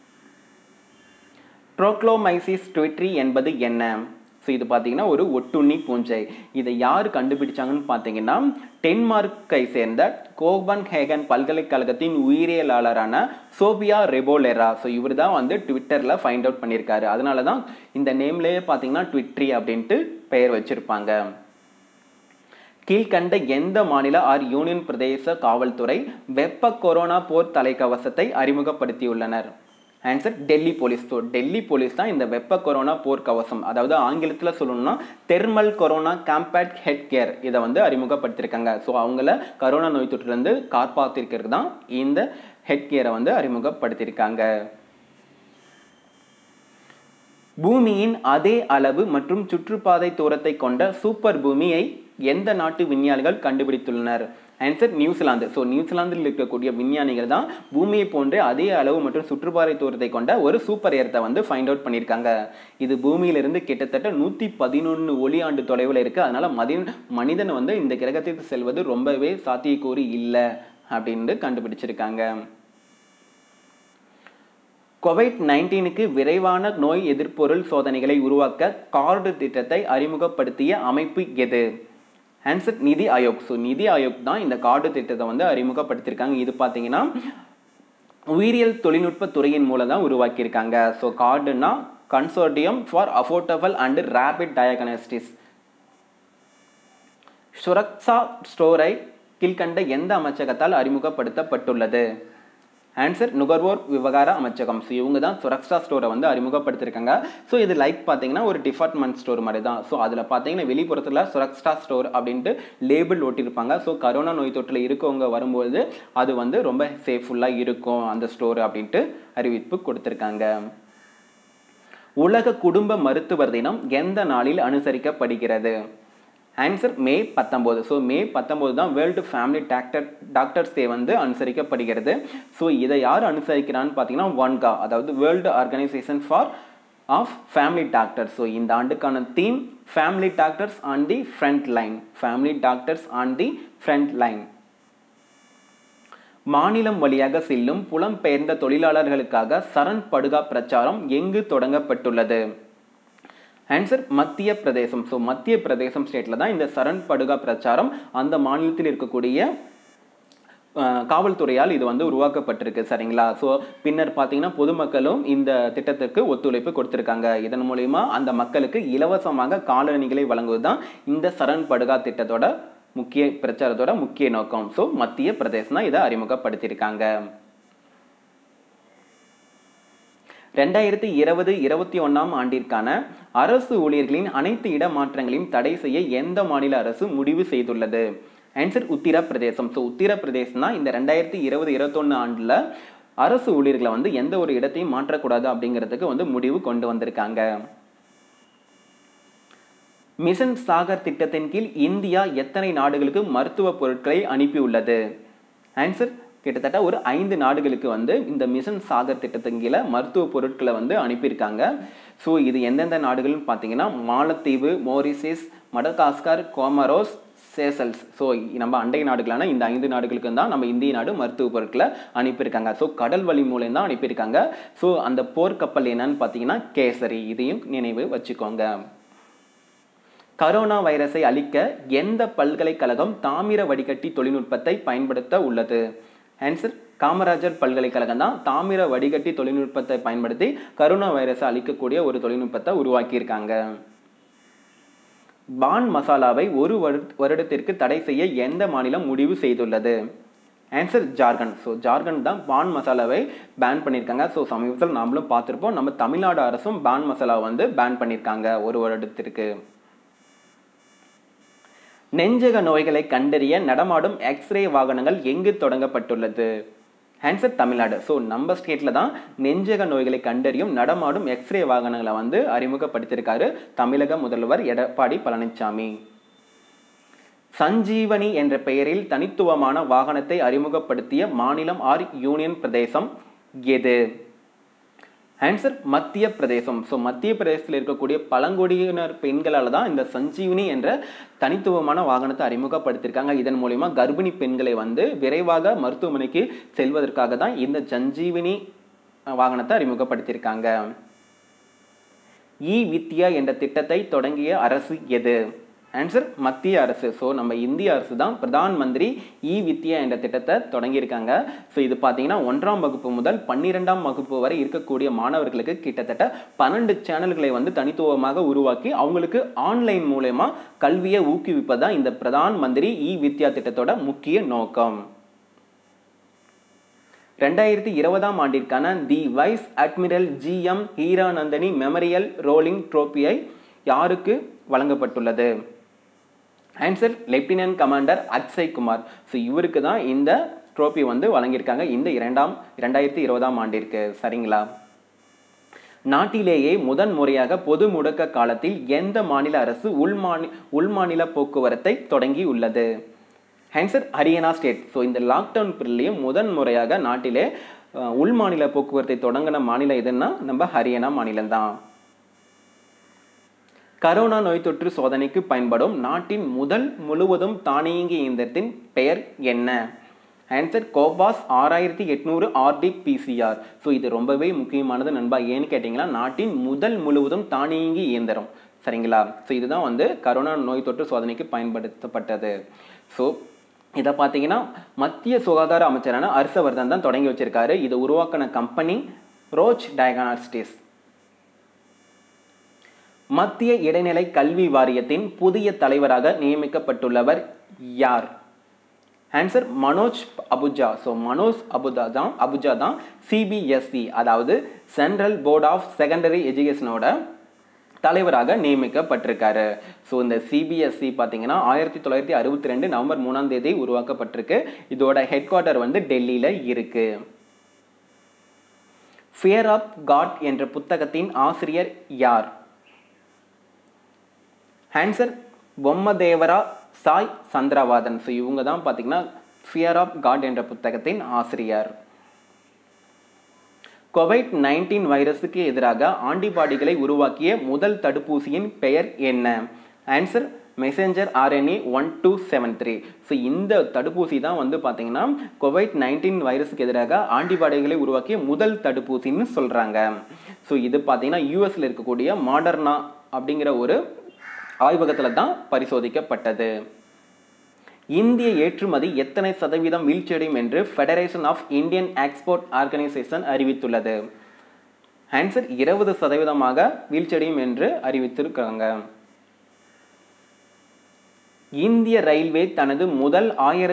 ட்ரோக்ளோமைசிஸ் ட்விட்ரி என்பது என்ன? ஸோ இது பார்த்தீங்கன்னா ஒரு ஒட்டுண்ணி பூஞ்சை. இதை யார் கண்டுபிடிச்சாங்கன்னு பார்த்தீங்கன்னா டென்மார்க்கை சேர்ந்த கோபன்ஹேகன் பல்கலைக்கழகத்தின் உயிரியலாளரான சோபியா ரெபோலெரா. ஸோ இவர் தான் வந்து ட்விட்டரில் ஃபைண்ட் அவுட் பண்ணியிருக்காரு. அதனால தான் இந்த நேம்லேயே பார்த்தீங்கன்னா ட்விட்ரி அப்படின்ட்டு பெயர் வச்சிருப்பாங்க. கீழ்கண்ட எந்த மாநில ஆர் யூனியன் பிரதேச காவல்துறை வெப்ப கொரோனா போர் தலைக்கவசத்தை அறிமுகப்படுத்தியுள்ளனர்? Answer Delhi police. So Delhi police தான் இந்த வெப்ப கொரோனா போர்க்கவசம், அதாவது ஆங்கிலத்தில் சொல்லணும்னா thermal corona compact head care, இதை வந்து அறிமுகப்படுத்தியிருக்காங்க. ஸோ அவங்கள கரோனா நோய் தொற்றிலிருந்து காப்பாற்றிருக்கிறது தான் இந்த ஹெட் கேரை வந்து அறிமுகப்படுத்தியிருக்காங்க. பூமியின் அதே அளவு மற்றும் சுற்றுப்பாதை தூரத்தை கொண்ட சூப்பர் பூமியை எந்த நாட்டு விஞ்ஞானிகள் கண்டுபிடித்துள்ளனர்? Answer New Zealand. ஸோ நியூசிலாந்தில் இருக்கக்கூடிய விஞ்ஞானிகள் தான் பூமியை போன்ற அதே அளவு மற்றும் சுற்றுப்பாதை தூரத்தை கொண்ட ஒரு சூப்பர் எர்த்தை வந்து ஃபைண்ட் அவுட் பண்ணியிருக்காங்க. இது பூமியிலிருந்து கிட்டத்தட்ட 111 ஒளியாண்டு தொலைவில் இருக்குது. அதனால மனிதன் வந்து இந்த கிரகத்திற்கு செல்வது ரொம்பவே சாத்தியக்கூறு இல்லை அப்படின்னு கண்டுபிடிச்சிருக்காங்க. கோவிட்-19க்கு விரைவான நோய் எதிர்ப்பொருள் சோதனைகளை உருவாக்க கார்டு திட்டத்தை அறிமுகப்படுத்திய அமைப்பு எது? ஆன்சர் நிதி ஆயோக். ஸோ நிதி ஆயோக் தான் இந்த கார்டு திட்டத்தை வந்து அறிமுகப்படுத்தியிருக்காங்க. இது பார்த்தீங்கன்னா உயிரியல் தொழில்நுட்ப துறையின் மூலம் தான் உருவாக்கியிருக்காங்க. ஸோ கார்டுனா consortium for affordable and rapid diagnostics. Suraksha ஸ்டோரை கீழ்கண்ட எந்த அமைச்சகத்தால் அறிமுகப்படுத்தப்பட்டுள்ளது? ஆன்சர் நுகர்வோர் விவகார அமைச்சகம். ஸோ இவங்க தான் சுரக்ஷா ஸ்டோரை வந்து அறிமுகப்படுத்தியிருக்காங்க. ஸோ இது லைக் பார்த்தீங்கன்னா ஒரு டிபார்ட்மெண்ட் ஸ்டோர் மாதிரி தான். ஸோ அதில் பார்த்தீங்கன்னா வெளிப்புறத்தில் சுரக்ஷா ஸ்டோர் அப்படின்ட்டு லேபிள் ஓட்டியிருப்பாங்க. ஸோ கரோனா நோய் தொற்றில் இருக்கவங்க வரும்போது அது வந்து ரொம்ப சேஃபுல்லாக இருக்கும் அந்த ஸ்டோர் அப்படின்ட்டு அறிவிப்பு கொடுத்துருக்காங்க. உலக குடும்ப மருத்துவர் தினம் எந்த நாளில் அனுசரிக்கப்படுகிறது? ஆன்சர் மே 19. ஸோ மே 19 தான் வேர்ல்டு ஃபேமிலி டாக்டர்ஸ் டே வந்து அனுசரிக்கப்படுகிறது. ஸோ இதை யார் அனுசரிக்கிறான்னு பார்த்தீங்கன்னா WANGA, அதாவது world organisation of family doctors. So இந்த ஆண்டுக்கான theme family doctors on the front line. Family doctors on the front line. மாநிலம் வழியாக செல்லும் புலம்பெயர்ந்த தொழிலாளர்களுக்காக சரண் படுகா பிரச்சாரம் எங்கு தொடங்கப்பட்டுள்ளது? ஆன்சர் மத்திய பிரதேசம். ஸோ மத்திய பிரதேசம் ஸ்டேட்டில் தான் இந்த சரண் படுகா பிரச்சாரம் அந்த மாநிலத்தில் இருக்கக்கூடிய காவல்துறையால் இது வந்து உருவாக்கப்பட்டிருக்கு சரிங்களா. ஸோ பின்னர் பார்த்தீங்கன்னா பொதுமக்களும் இந்த திட்டத்திற்கு ஒத்துழைப்பு கொடுத்திருக்காங்க. இதன் மூலயமா அந்த மக்களுக்கு இலவசமாக காலணிகளை வழங்குவது தான் இந்த சரண் படுகா திட்டத்தோட முக்கிய பிரச்சாரத்தோட முக்கிய நோக்கம். ஸோ மத்திய பிரதேசம் தான் இதை அறிமுகப்படுத்தியிருக்காங்க. 2020-21 ஆண்டிற்கான அரசு ஊழியர்களின் அனைத்து இடமாற்றங்களையும் தடை செய்ய எந்த மாநில அரசு முடிவு செய்துள்ளது? ஆன்சர் உத்தரப்பிரதேசம். ஸோ உத்தரப்பிரதேசம் தான் இந்த 2020-21 ஆண்டில் அரசு ஊழியர்களை வந்து எந்த ஒரு இடத்தையும் மாற்றக்கூடாது அப்படிங்கிறதுக்கு வந்து முடிவு கொண்டு வந்திருக்காங்க. மிஷன் சாகர் திட்டத்தின் கீழ் இந்தியா எத்தனை நாடுகளுக்கு மருத்துவ பொருட்களை அனுப்பியுள்ளது? ஆன்சர் கிட்டத்தட்ட ஒரு 5 நாடுகளுக்கு வந்து இந்த மிஷன் சாகர் திட்டத்தின் கீழே மருத்துவ பொருட்களை வந்து அனுப்பியிருக்காங்க. ஸோ இது எந்தெந்த நாடுகள்னு பார்த்தீங்கன்னா மாலத்தீவு, Mauritius, Madagascar, Comoros, Seychelles. So நம்ம அண்டை நாடுகளான இந்த 5 நாடுகளுக்கு தான் நம்ம இந்திய நாடு மருத்துவ பொருட்களை அனுப்பியிருக்காங்க. ஸோ கடல் வழி மூலம் தான் அனுப்பியிருக்காங்க. ஸோ அந்த போர்க்கப்பல் என்னன்னு பார்த்தீங்கன்னா கேசரி. இதையும் நினைவு வச்சுக்கோங்க. கரோனா வைரஸை அழிக்க எந்த பல்கலைக்கழகம் தாமிர வடிகட்டி தொழில்நுட்பத்தை பயன்படுத்த உள்ளது? ஆன்சர் காமராஜர் பல்கலைக்கழகம் தான் தாமிர வடிகட்டி தொழில்நுட்பத்தை பயன்படுத்தி கரோனா வைரஸை அழிக்கக்கூடிய ஒரு தொழில்நுட்பத்தை உருவாக்கியிருக்காங்க. பான் மசாலாவை ஒரு வருடத்திற்கு தடை செய்ய எந்த மாநிலம் முடிவு செய்துள்ளது? ஆன்சர் ஜார்க்கண்ட். ஸோ ஜார்க்கண்ட் தான் பான் மசாலாவை பேன் பண்ணியிருக்காங்க. ஸோ சமீபத்தில் நாமளும் பார்த்துருப்போம், நம்ம தமிழ்நாடு அரசும் பான் மசாலாவை வந்து பேன் பண்ணியிருக்காங்க ஒரு வருடத்திற்கு. நெஞ்சக நோய்களை கண்டறிய நடமாடும் எக்ஸ்ரே வாகனங்கள் எங்கு தொடங்கப்பட்டுள்ளது? ஆன்சர் தமிழ்நாடு. ஸோ நம்ம ஸ்டேட்டில் தான் நெஞ்சக நோய்களை கண்டறியும் நடமாடும் எக்ஸ்ரே வாகனங்களை வந்து அறிமுகப்படுத்தியிருக்காரு தமிழக முதல்வர் எடப்பாடி பழனிசாமி. சஞ்சீவனி என்ற பெயரில் தனித்துவமான வாகனத்தை அறிமுகப்படுத்திய மாநிலம் ஆர் யூனியன் பிரதேசம் எது? ஆன்சர் மத்திய பிரதேசம். ஸோ மத்திய பிரதேசத்தில் இருக்கக்கூடிய பழங்குடியினர் பெண்களால் தான் இந்த சஞ்சீவினி என்ற தனித்துவமான வாகனத்தை அறிமுகப்படுத்தியிருக்காங்க. இதன் மூலமா கர்ப்பிணி பெண்களை வந்து விரைவாக மருத்துவமனைக்கு செல்வதற்காக தான் இந்த சஞ்சீவினி வாகனத்தை அறிமுகப்படுத்தியிருக்காங்க. இ வித்யா என்ற திட்டத்தை தொடங்கிய அரசு எது? ஆன்சர் மத்திய அரசு. ஸோ நம்ம இந்திய அரசு தான் பிரதான் மந்திரி இ வித்யா என்ற திட்டத்தை தொடங்கியிருக்காங்க. ஸோ இது பார்த்தீங்கன்னா 1ஆம் வகுப்பு முதல் 12ஆம் வகுப்பு வரை இருக்கக்கூடிய மாணவர்களுக்கு கிட்டத்தட்ட 12 சேனல்களை வந்து தனித்துவமாக உருவாக்கி அவங்களுக்கு ஆன்லைன் மூலமா கல்வியை ஊக்குவிப்பதான் இந்த பிரதான் மந்திரி இ வித்யா திட்டத்தோட முக்கிய நோக்கம். 2020ஆம் ஆண்டிற்கான the vice admiral GM Hiranandani memorial rolling ட்ரோபியை யாருக்கு வழங்கப்பட்டுள்ளது? Answer lieutenant commander Akshay Kumar. So இவருக்கு தான் இந்த ட்ரோபி வந்து வழங்கியிருக்காங்க இந்த 2020ஆம் ஆண்டிற்கு. சரிங்களா. நாட்டிலேயே முறையாக பொது முடக்க காலத்தில் எந்த மாநில அரசு உள்மாநில போக்குவரத்தை தொடங்கி உள்ளது? Answer Haryana state. ஸோ இந்த லாக்டவுன் பீரியட்லையும் முறையாக நாட்டிலே உள்மாநில போக்குவரத்தை தொடங்கின மாநிலம் எதுன்னா நம்ம ஹரியானா மாநிலம் தான். கரோனா நோய் தொற்று சோதனைக்கு பயன்படும் நாட்டின் முதல் முழுவதும் தானியங்கி இயந்திரத்தின் பெயர் என்ன? Answer கோபாஸ் 6800 RT-PCR. ஸோ இது ரொம்பவே முக்கியமானது நண்பா. ஏன்னு கேட்டிங்கன்னா நாட்டின் முதல் முழுவதும் தானியங்கி இயந்திரம். சரிங்களா. ஸோ இதுதான் வந்து கரோனா நோய் தொற்று சோதனைக்கு பயன்படுத்தப்பட்டது. ஸோ இதை பார்த்தீங்கன்னா மத்திய சுகாதார அமைச்சரான ஹர்ஷவர்தன் தான் தொடங்கி வச்சிருக்காரு. இதை உருவாக்கின கம்பெனி ரோச் டயக்னாஸ்டிக்ஸ். மத்திய இடைநிலை கல்வி வாரியத்தின் புதிய தலைவராக நியமிக்கப்பட்டுள்ளவர் யார்? ஆன்சர் மனோஜ் அபுஜா. ஸோ மனோஜ் அபுஜா தான் CBSE அதாவது சென்ட்ரல் போர்ட் ஆஃப் செகண்டரி எஜுகேஷனோட தலைவராக நியமிக்கப்பட்டிருக்காரு. ஸோ இந்த CBSE பார்த்தீங்கன்னா 1962 நவம்பர் 3ஆம் தேதி உருவாக்கப்பட்டிருக்கு. இதோட ஹெட் குவார்ட்டர் வந்து டெல்லியில் இருக்கு. ஃபியர் ஆஃப் காட் என்ற புத்தகத்தின் ஆசிரியர் யார்? ஆன்சர் பொம்மதேவரா சாய் சந்திரவாதன். ஸோ இவங்க தான் பார்த்தீங்கன்னா ஃபியர் ஆஃப் காட் என்ற புத்தகத்தின் ஆசிரியர். COVID-19 வைரஸுக்கு எதிராக ஆன்டிபாடிகளை உருவாக்கிய முதல் தடுப்பூசியின் பெயர் என்ன? Answer messenger RNA 1273. ஸோ இந்த தடுப்பூசி தான் வந்து பார்த்தீங்கன்னா COVID-19 வைரஸுக்கு எதிராக ஆன்டிபாடிகளை உருவாக்கிய முதல் தடுப்பூசின்னு சொல்கிறாங்க. ஸோ இது பார்த்தீங்கன்னா யூஎஸில் இருக்கக்கூடிய மாடர்னா அப்படிங்கிற ஒரு ஆய்வகத்தில் தான் பரிசோதிக்கப்பட்டது. இந்திய ஏற்றுமதி எத்தனை சதவீதம் வீழ்ச்சியடையும் என்று federation of Indian export organisation அறிவித்துள்ளது? ஆன்சர் 20% வீழ்ச்சியடையும் என்று அறிவித்திருக்காங்க. இந்திய ரயில்வே தனது முதல்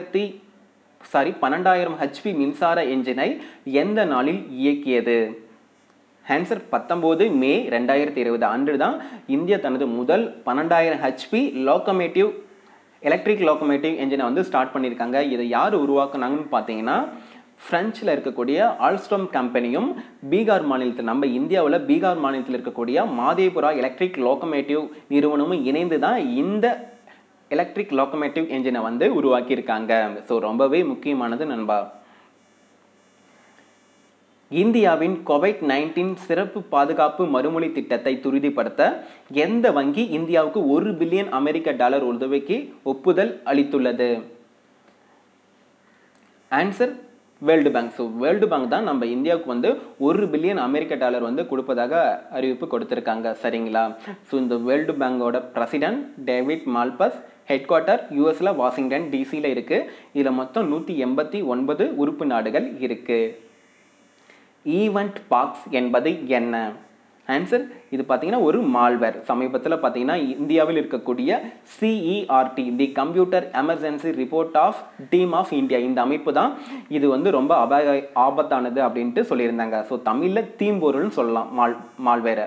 12,000 ஹெச்பி மின்சார என்ஜினை எந்த நாளில் இயக்கியது? ஆன்சர் 19 மே 2020 அன்று தான் இந்தியா தனது முதல் 12,000 ஹெச்பி எலக்ட்ரிக் லோக்கோமோட்டிவ் என்ஜினை வந்து ஸ்டார்ட் பண்ணியிருக்காங்க. இதை யார் உருவாக்குனாங்கன்னு பார்த்தீங்கன்னா பிரெஞ்சில் இருக்கக்கூடிய ஆல்ஸ்டோம் கம்பெனியும் பீகார் மாநிலத்தில் நம்ம இந்தியாவில் பீகார் மாநிலத்தில் இருக்கக்கூடிய மாதேபுரா எலக்ட்ரிக் லோக்கோமோட்டிவ் நிறுவனமும் இணைந்து தான் இந்த எலக்ட்ரிக் லோக்கோமோட்டிவ் என்ஜினை வந்து உருவாக்கியிருக்காங்க. ஸோ ரொம்பவே முக்கியமானது நண்பா. இந்தியாவின் கோவிட்-19 சிறப்பு பாதுகாப்பு மறுமொழி திட்டத்தை துரிதப்படுத்த எந்த வங்கி இந்தியாவுக்கு $1 பில்லியன் உதவிக்கு ஒப்புதல் அளித்துள்ளது? Answer world bank. So world bank தான் நம்ம இந்தியாவுக்கு வந்து $1 பில்லியன் வந்து கொடுப்பதாக அறிவிப்பு கொடுத்துருக்காங்க. சரிங்களா? ஸோ இந்த வேர்ல்டு பேங்கோட president David Malpass, head quarter யூஎஸ்ல வாஷிங்டன் டிசியில் இருக்குது. இதில் மொத்தம் 189 உறுப்பு நாடுகள் இருக்குது. ஈவெண்ட் பாக்ஸ் என்பது என்ன? ஆன்சர் இது பார்த்தீங்கன்னா ஒரு மால்வேர். சமீபத்தில் பார்த்தீங்கன்னா இந்தியாவில் இருக்கக்கூடிய CERT the computer emergency report of team of India இந்த அமைப்பு தான் இது வந்து ரொம்ப ஆபத்தானது அப்படின்ட்டு சொல்லியிருந்தாங்க. ஸோ தமிழில் தீம்பொருள்னு சொல்லலாம் மால்வேரை.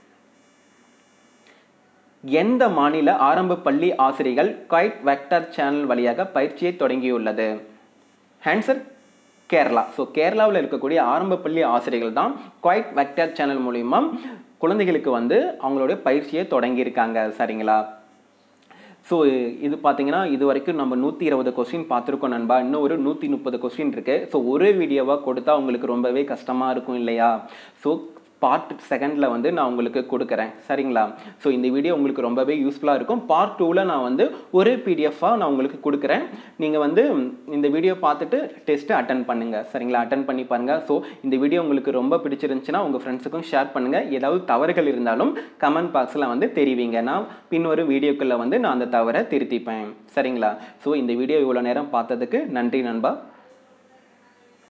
எந்த மாநில ஆரம்ப பள்ளி ஆசிரியர்கள் குவைட் வெக்டர் சேனல் வழியாக பயிற்சியை தொடங்கியுள்ளது? ஆன்சர் கேரளா. ஸோ கேரளாவில் இருக்கக்கூடிய ஆரம்ப பள்ளி ஆசிரியர்கள் தான் குவைட் வெக்டர் சேனல் மூலிமா குழந்தைகளுக்கு வந்து அவங்களுடைய பயிற்சியை தொடங்கியிருக்காங்க. சரிங்களா? ஸோ இது பார்த்தீங்கன்னா இது வரைக்கும் நம்ம 120 கொஸ்டின் பார்த்துருக்கோம் நண்பா. இன்னும் ஒரு 130 கொஸ்டின் இருக்குது. ஸோ ஒரே வீடியோவாக கொடுத்தா உங்களுக்கு ரொம்பவே கஷ்டமாக இருக்கும் இல்லையா? ஸோ பார்ட் 2 வந்து நான் உங்களுக்கு கொடுக்குறேன். சரிங்களா? ஸோ இந்த வீடியோ உங்களுக்கு ரொம்பவே யூஸ்ஃபுல்லாக இருக்கும். பார்ட் 2 நான் வந்து ஒரே பிடிஎஃபாக நான் உங்களுக்கு கொடுக்குறேன். நீங்கள் வந்து இந்த வீடியோ பார்த்துட்டு டெஸ்ட்டு அட்டன் பண்ணுங்கள். சரிங்களா? அட்டன் பண்ணி பாருங்கள். ஸோ இந்த வீடியோ உங்களுக்கு ரொம்ப பிடிச்சிருந்துச்சுன்னா உங்கள் ஃப்ரெண்ட்ஸுக்கும் ஷேர் பண்ணுங்கள். ஏதாவது தவறுகள் இருந்தாலும் கமெண்ட் பாக்ஸில் வந்து தெரிவிங்க. நான் பின்னொரு வீடியோக்குள்ளே வந்து நான் அந்த தவறை திருத்திப்பேன். சரிங்களா? ஸோ இந்த வீடியோ இவ்வளோ நேரம் பார்த்ததுக்கு நன்றி நண்பா.